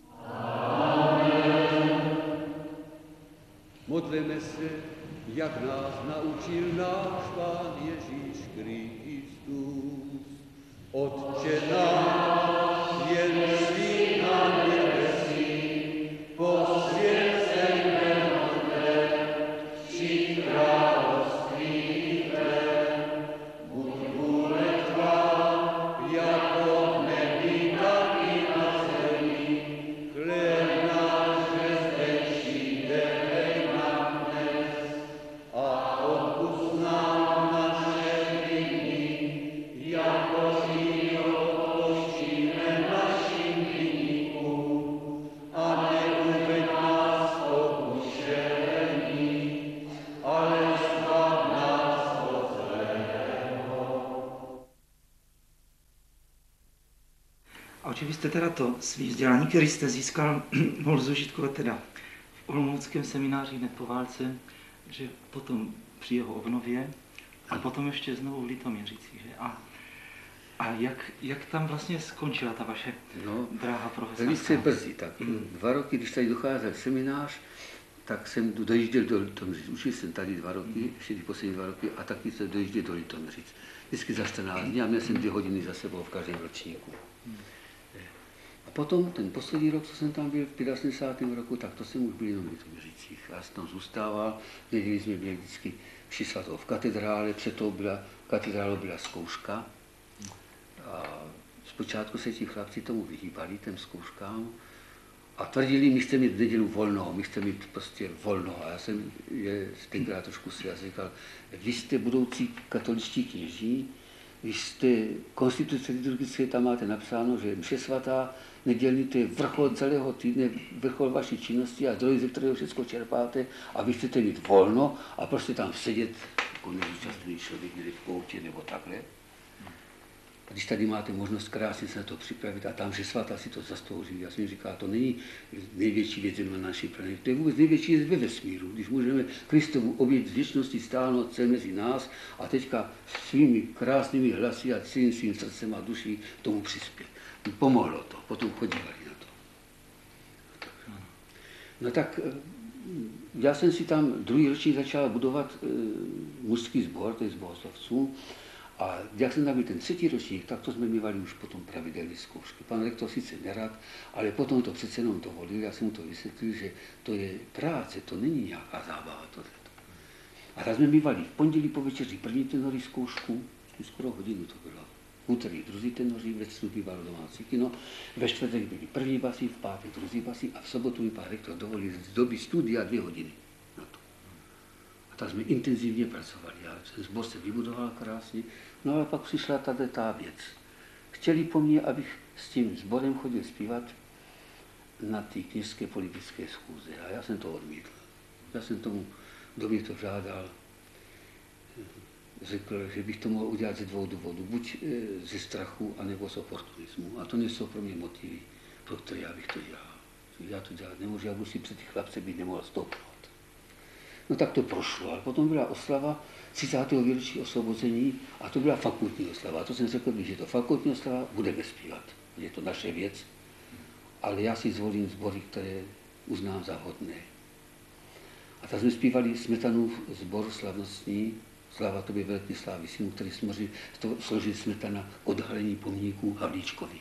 Amen. Modleme se, jak nás naučil náš Pán Ježíš Kristus. Otče náš, jen si na nebesích, posvěť se jméno tvé, přijď království tvé, buď vůle tvá, jako v nebi, tak i na zemi. Chléb náš bezdejší dej nám dnes a odpusť nám naše A oči, vy jste teda to svý vzdělání, který jste získal, mohl zužitkovat teda v olomouckém semináři hned po válce, že potom při jeho obnově a potom ještě znovu v Litoměřicích, že? A, a jak, jak tam vlastně skončila ta vaše no, dráha profesorská? Velice brzy, tak hmm. dva roky, když tady docházel seminář, tak jsem dojížděl do Litoměřic. Učil jsem tady dva roky, hmm. ještě ty poslední dva roky, a taky jsem dojížděl do Litoměřic. Vždycky za čtrnáct dní a měl jsem dvě hodiny za sebou v každém ročníku. Hmm. A potom ten poslední rok, co jsem tam byl v osmdesátém pátém roku, tak to jsem už byl jenom v Litoměřicích. Já jsem tam zůstával, v neděli jsme měli vždycky vši svatou v katedrále, před tou byla, katedrálu byla zkouška. A zpočátku se ti chlapci tomu vyhýbali, těm zkouškám, a tvrdili, my chceme mít v nedělu volno, my chceme mít prostě volno. A já jsem je tenkrát trošku si říkal, vy jste budoucí katoličtí kněží, vy jste konstituce liturgické, tam máte napsáno, že mše svatá nedělní, to je vrchol celého týdne, vrchol vaší činnosti a zdroj, ze kterého všechno čerpáte, a vy chcete mít volno a prostě tam sedět jako nezúčastněný člověk někde v koutě nebo takhle. A když tady máte možnost krásně se na to připravit a tam, že svatá si to zastouří, já jsem jim říkal, to není největší věc na naší planetě, to je vůbec největší věc ve vesmíru, když můžeme Kristovu oběť z věčnosti stáhnout se mezi nás a teďka svými krásnými hlasy a celým svým srdcem a duší tomu přispět. Pomohlo to, potom chodívali na to. No tak já jsem si tam druhý ročník začal budovat e, mužský sbor, to je z bohoslovců. A jak jsem tam byl ten třetí ročník, tak to jsme mývali už potom pravidelné zkoušky. Pan rektor sice nerad, ale potom to přece jenom dovolil, já jsem mu to vysvětlil, že to je práce, to není nějaká zábava tohleto. A tak jsme mývali v pondělí po večeři první tenory zkoušku, skoro hodinu to bylo. V úterý druhý tenory, ve středu bývalo domácí kino, ve čtvrtek byli první basy, v pátek druhý basy a v sobotu mi pan rektor dovolil z doby studia dvě hodiny na to. A tak jsme intenzivně pracovali. Já ten sbor se vybudoval krásně. No ale pak přišla tady ta věc. Chtěli po mně, abych s tím sborem chodil zpívat na té kněžské politické schůze. A já jsem to odmítl. Já jsem tomu, kdo mě to žádal, řekl, že bych to mohl udělat ze dvou důvodů. Buď ze strachu, anebo z oportunismu. A to nejsou pro mě motivy, pro které já bych to dělal. Já to dělat nemůžu, já budu si před ty chlapce být nemohl stoupnout. No tak to prošlo, ale potom byla oslava třicátého výročí osvobození a to byla fakultní oslava. A to jsem řekl, že to fakultní oslava, budeme zpívat. Je to naše věc, ale já si zvolím sbory, které uznám za vhodné. A tak jsme zpívali Smetanův sbor slavnostní, Sláva tobě velký slávy, synu, který smořil, složil Smetana k odhalení pomníků Havlíčkovi.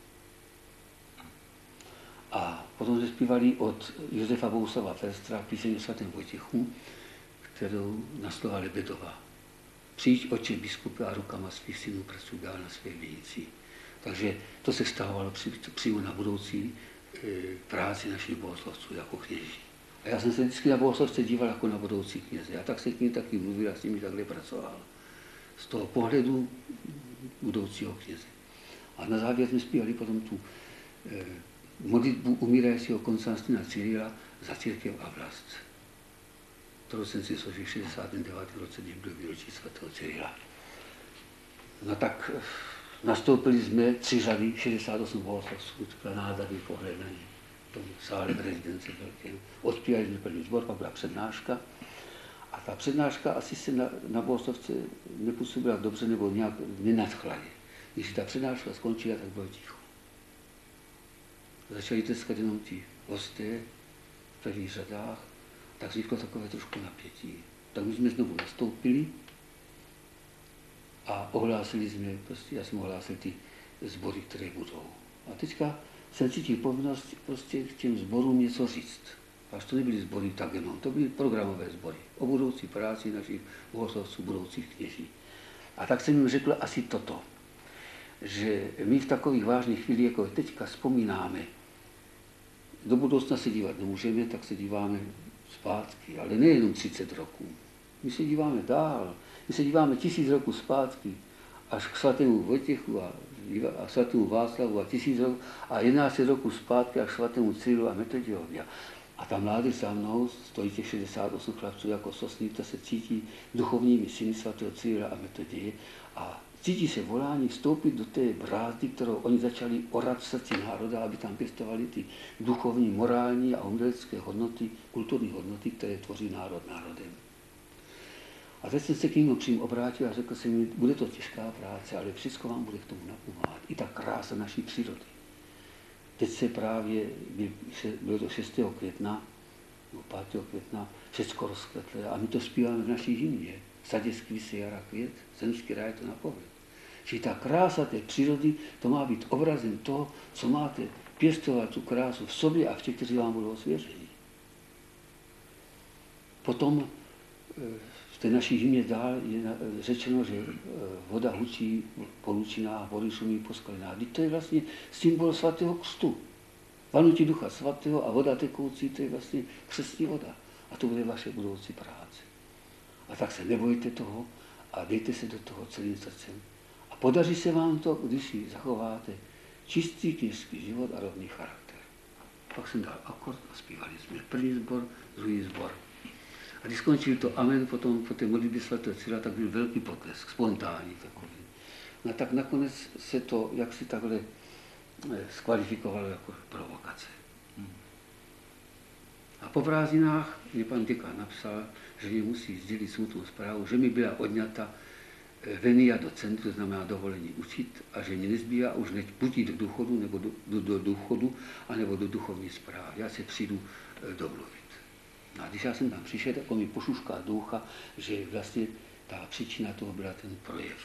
A potom jsme zpívali od Josefa Bohuslava Ferstra píseň o svatém Vojtěchu, kterou naslovala Lebedova. Přijď, oče biskupe, a rukama svých synů pracuj dál na své vinici. Takže to se vztahovalo přímo na budoucí e, práci našich bohoslovců jako kněží. A já jsem se vždycky na bohoslovce díval jako na budoucí kněze. A tak se k ním taky mluvil a s nimi takhle pracoval. Z toho pohledu budoucího kněze. A na závěr jsme zpívali potom tu e, modlitbu umírajícího Konstantina Cyrila za církev a vlast, kterou jsem si složil v šedesátém devátém roce, kdy byl výročí svatého Cyrila. No tak nastoupili jsme tři řady, šedesát osm bohoslovců, taková nádherný pohled na ně, v tom sále v rezidence velkém. Odpívali jsme první sbor, pak byla přednáška. A ta přednáška asi se na, na bohoslovce nepůsobila dobře nebo nějak nenadchladě. Když ta přednáška skončila, tak bylo ticho. Začali tleskat jenom ti hosté v prvních řadách, tak vzniklo takové trošku napětí. Tak my jsme znovu nastoupili a ohlásili jsme, prostě já jsem ohlásil ty sbory, které budou. A teďka jsem cítil povinnost prostě k těm sborům něco říct. Až to nebyly sbory tak jenom, to byly programové sbory o budoucí práci našich bohoslovců, budoucích kněží. A tak jsem jim řekl asi toto, že my v takových vážných chvílích, jako teďka vzpomínáme, do budoucna se dívat nemůžeme, tak se díváme zpátky, ale nejenom třicet roků. My se díváme dál, my se díváme tisíc roků zpátky, až k svatému Vojtěchu a, a svatému Václavu a tisíc roků a jedenáct roků zpátky až k svatému Cyrilu a Metodiovi. A ta mládež za mnou stojí těch šedesát osm chlapců jako sosny, to se cítí duchovními syny svatého Cyrila a Metodie a cítí se volání vstoupit do té brázdy, kterou oni začali orat v srdci národa, aby tam pěstovali ty duchovní, morální a umělecké hodnoty, kulturní hodnoty, které tvoří národ národem. A teď jsem se k ním přímo obrátil a řekl jsem mi, bude to těžká práce, ale všechno vám bude k tomu napomáhat. I ta krása naší přírody. Teď se právě, bylo to šestého května, nebo pátého května, všechno rozkvetlé a my to zpíváme v naší hymně. V sadě skvise jara květ, zemský ráj to napověd. Čili ta krása té přírody, to má být obrazem toho, co máte pěstovat tu krásu v sobě a v těch, kteří vám budou osvěření. Potom v té naší hymně dál je řečeno, že voda hučí po lučinách, vody šumí po skalinách. Teď to je vlastně symbol svatého křtu. Vanutí Ducha Svatého a voda tekoucí, to je vlastně křestní voda. A to bude vaše budoucí práce. A tak se nebojte toho a dejte se do toho celým srdcem. A podaří se vám to, když si zachováte čistý kněžský život a rovný charakter. Pak jsem dal akord a zpívali jsme první sbor, druhý sbor. A když skončil to amen, potom po té modlitbě svatého Cyrila, tak byl velký potlesk, spontánní takový. No a tak nakonec se to jaksi takhle zkvalifikovalo jako provokace. A po prázdninách mě pan děkan napsal, že mě musí sdělit smutnou zprávu, že mi byla odňata venia do centru, to znamená dovolení učit, a že mi nezbývá už neď buď jít do důchodu, nebo do, do, do důchodu, anebo do duchovní správy. Já se přijdu domluvit. No a když já jsem tam přišel, tak mi pošušká ducha, že vlastně ta příčina toho byla ten projev.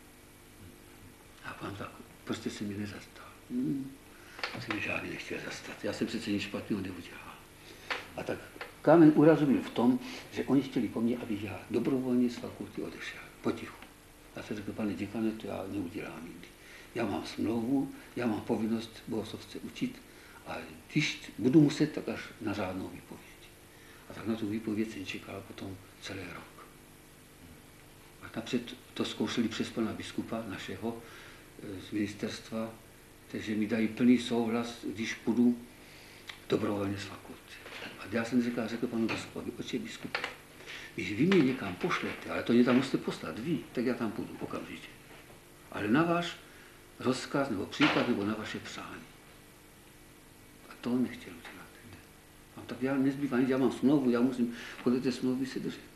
A pan tak, prostě se mi nezastal. Hmm. Jsem žádný nechtěl zastat. Já jsem přece nic špatného neudělal. A tak kámen úrazu byl v tom, že oni chtěli po mně, abych já dobrovolně z fakulty odešel. Potichu. Já jsem řekl, pane děkane, to já neudělám nikdy. Já mám smlouvu, já mám povinnost bohoslovce učit a když budu muset, tak až na řádnou výpověď. A tak na tu výpověď jsem čekal potom celý rok. A napřed to zkoušeli přes pana biskupa našeho z ministerstva, takže mi dají plný souhlas, když půjdu dobrovolně z fakulty. A já jsem řekl, řekl panu biskupovi, oče biskupe, když vy mě někam pošlete, ale to mě tam musíte poslat vy, tak já tam půjdu okamžitě. Ale na váš rozkaz nebo příklad nebo na vaše přání. A to on nechtěl udělat. A tak já nezbývá nic, já mám smlouvu, já musím podle té smlouvy se držet.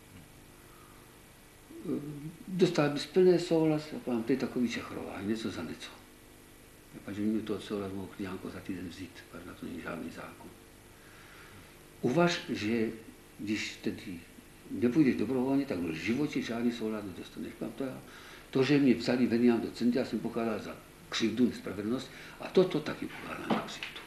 Dostal bys plné souhlas a pán, to je takový čachrování, něco za něco. Takže mi to souhlas mohl Janko za týden vzít, protože na to není žádný zákon. Uvaž, že když tedy nepůjdeš dobrovolně, tak v životě žádný souhlas nedostaneš. To, já, to, že mě vzali veniám do centra, já jsem pokládal za křivdu, nespravedlnost a toto taky pokládám za křivdu.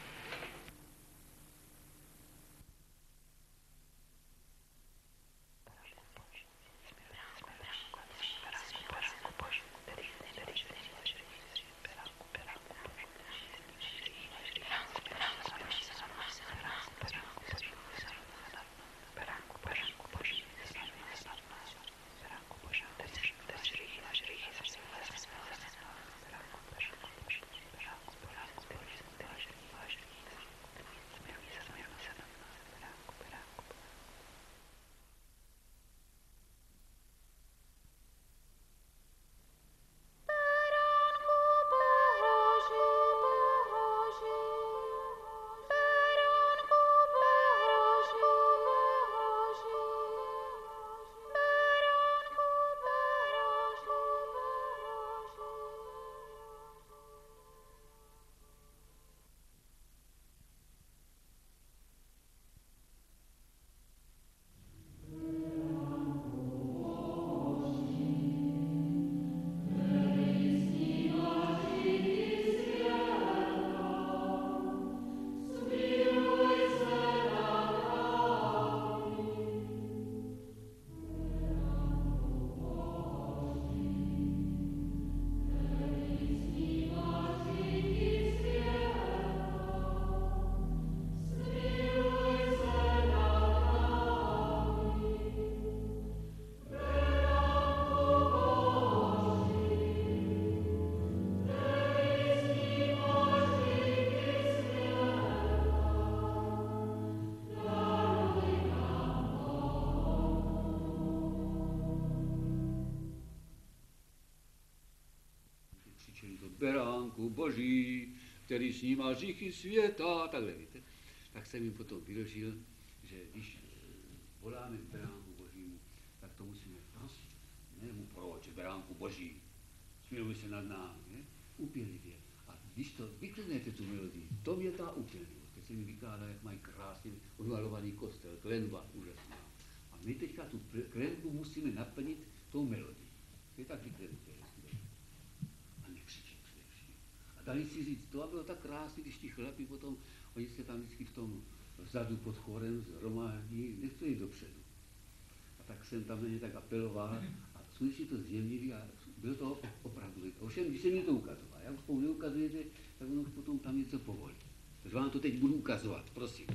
beránku boží, který snímá hříchy světa, takhle víte. Tak jsem jim potom vyložil, že když voláme k beránku božímu, tak to musíme prosit. Ne mu proč, beránku boží, smiluj se nad námi, ne? Úpěnlivě. A když to vyklidnete tu melodii, to je ta úpěnlivost. Teď se mi vykládá, jak mají krásně odmalovaný kostel, klenba úžasná. A my teďka tu klenbu musíme naplnit tou melodií. To je tak vyklenuté. A nekřičit především. A dali si říct, to bylo tak krásné, když ti chlapi potom, oni se tam vždycky v tom vzadu pod chorem zhromáždí, nechce jít dopředu. A tak jsem tam na ně tak apeloval a skutečně to zjemnili a bylo to opravdu. Ovšem, když se mi to ukazoval, jak spolu neukazujete, tak ono už potom tam něco povolí. Takže vám to teď budu ukazovat, prosím.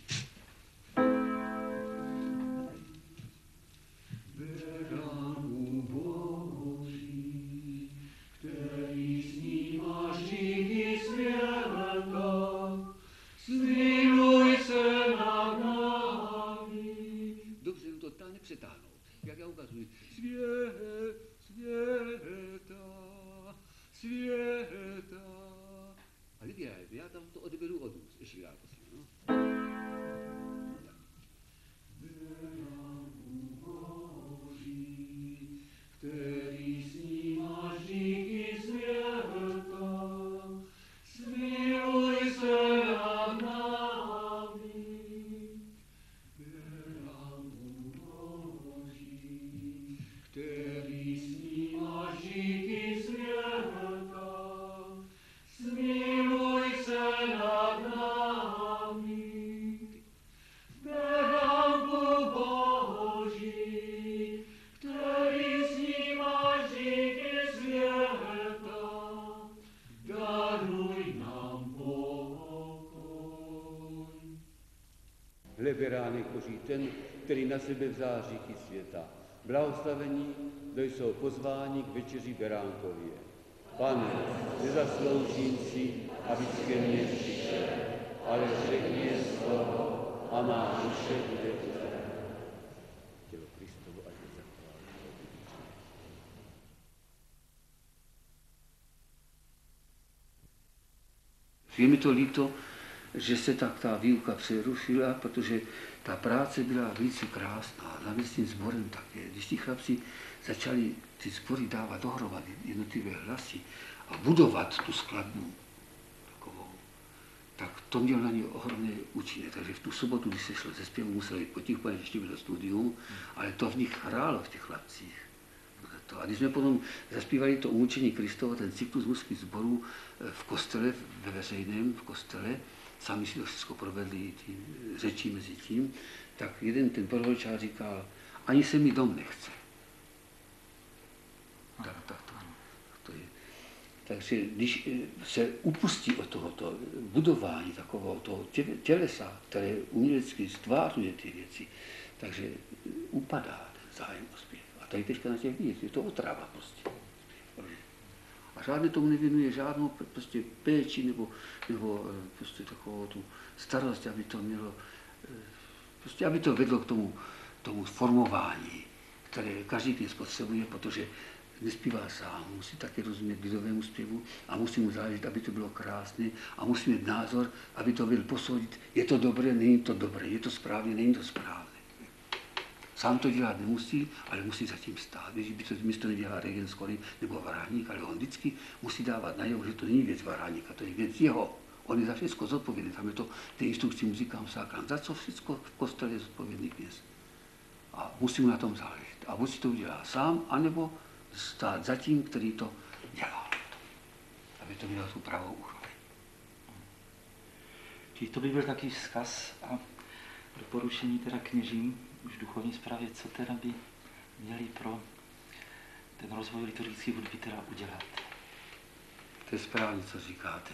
Beránku boží, který snímáš hříchy světa, smiluj se nad námi. Dobře, to ta nepřetáhnout. Jak já ukazuji? Svět, světa, světa. A vybírajte, já tam to odeberu od úst. Ještě dál, prosím, no. Beránku boží, který snímáš hříchy světa, smiluj se nad námi. Beránku boží, který snímáš hříchy světa, smiluj se nad námi. Beránku boží, který snímáš hříchy světa, daruj nám pokoj. Hle beránek boží, ten, který na sebe vzal hříchy světa. Blahoslavení, kdo jsou pozváni k večeři beránkově. Pane, nezasloužím si, aby ke mně přišel, ale řekni jen slovo a má duše bude uzdravena. Tělo Kristovo, ať je zachováno. Je mi to líto, že se tak ta výuka přerušila, protože ta práce byla velice krásná, navíc tím sborem také. Když ti chlapci začali ty sbory dávat dohromady, jednotlivé hlasy a budovat tu skladbu takovou, tak to mělo na ně ohromné účinek. Takže v tu sobotu, když se šlo ze zpěvu, museli potichu, protože ještě bylo studium, ale to v nich hrálo v těch chlapcích. A když jsme potom zaspívali to umučení Kristovo, ten cyklus mužských sborů v kostele, ve veřejném v kostele, sami si to všechno provedli ty řeči mezi tím, tak jeden ten proročář říkal, ani se mi dom nechce. Tak, tak, to, to je. Takže když se upustí od tohoto budování takového toho tělesa, které umělecky stvářuje ty věci, takže upadá ten zájem o zpěv. A tady teďka na těch víc, je to otrava prostě. A žádný tomu nevěnuje žádnou prostě péči nebo, nebo prostě takovou tu starost, aby to mělo, prostě aby to vedlo k tomu, tomu formování, které každý dnes potřebuje, protože nespívá sám, musí také rozumět lidovému zpěvu a musí mu záležet, aby to bylo krásné a musí mít názor, aby to byl posoudit, je to dobré, není to dobré, je to správně, není to správné. Sám to dělat nemusí, ale musí zatím stát. Když by to místo nedělá regent Skory nebo varhaník, ale on vždycky musí dávat najevo, že to není věc varhaníka, to je věc jeho. On je za všechno zodpovědný, tam je to ty instrukci muzikám sákrám, za co všechno v kostele je zodpovědný kněz. A musí mu na tom záležet. A buď si to udělá sám, anebo stát za tím, který to dělá. Aby to mělo tu pravou úroveň. Čili to by byl takový vzkaz a doporučení teda kněžím, už duchovní správě, co teda by měli pro ten rozvoj liturgické hudby teda udělat. To je správně, co říkáte.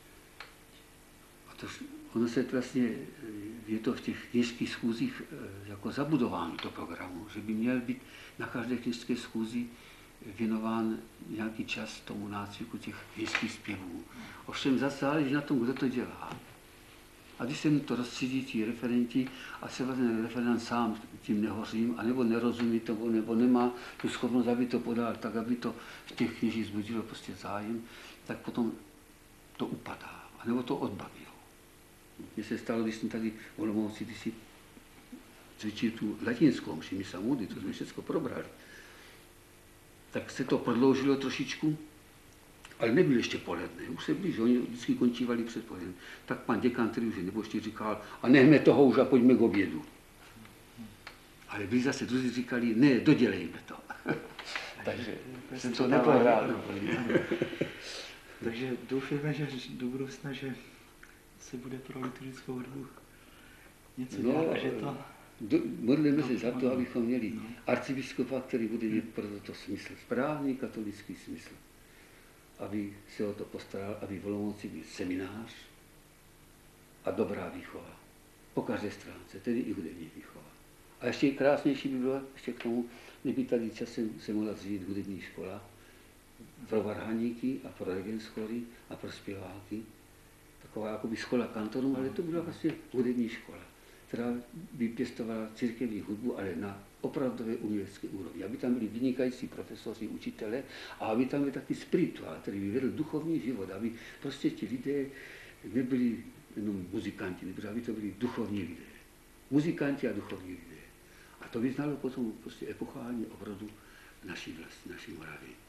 A to, ono se vlastně, je to v těch kněžských schůzích jako zabudováno do programu, že by měl být na každé kněžské schůzi věnován nějaký čas tomu nácviku těch kněžských zpěvů. Ovšem zase záleží na tom, kdo to dělá. A když se mu to rozstřídí ti referenti a třeba ten referent sám tím nehořím, anebo nerozumí tomu, nebo nemá tu schopnost, aby to podal tak, aby to v těch kněžích vzbudilo prostě zájem, tak potom to upadá, anebo to odbaví. Mně se stalo, když jsem tady v Olomouci, když si cvičil tu latinskou mši, misa moody, to jsme všechno probrali, tak se to prodloužilo trošičku, ale nebyl ještě poledne, už se blíž, oni vždycky končívali před polednem. Tak pan děkan, který už je neboští, říkal, a nechme toho už a pojďme k obědu. Ale byli zase druzí říkali, ne, dodělejme to. Takže jsem to neprohrál. Takže doufejme, že do budoucna, že se bude pro liturgickou hudbu něco no, dělat a že to... Do, modlíme se za to, abychom měli no. arcibiskupa, který bude mít pro to smysl, správný katolický smysl. Aby se o to postaral, aby v Olomouci byl seminář a dobrá výchova. Po každé stránce, tedy i hudební výchova. A ještě krásnější by bylo, ještě k tomu, kdyby tady časem se mohla zřídit hudební škola pro varhaníky a pro regenskory a pro zpěváky. Taková jakoby škola kantorů, ale to byla vlastně hudební škola, která by pěstovala církevní hudbu, ale na opravdové umělecké úrovni. Aby tam byli vynikající profesoři, učitele a aby tam byl taky spirituál, který by vedl duchovní život, aby prostě ti lidé nebyli jenom muzikanti, nebyli, aby to byli duchovní lidé. Muzikanti a duchovní lidé. A to by znalo potom prostě epochální obrodu naší vlasti, naší Moravy.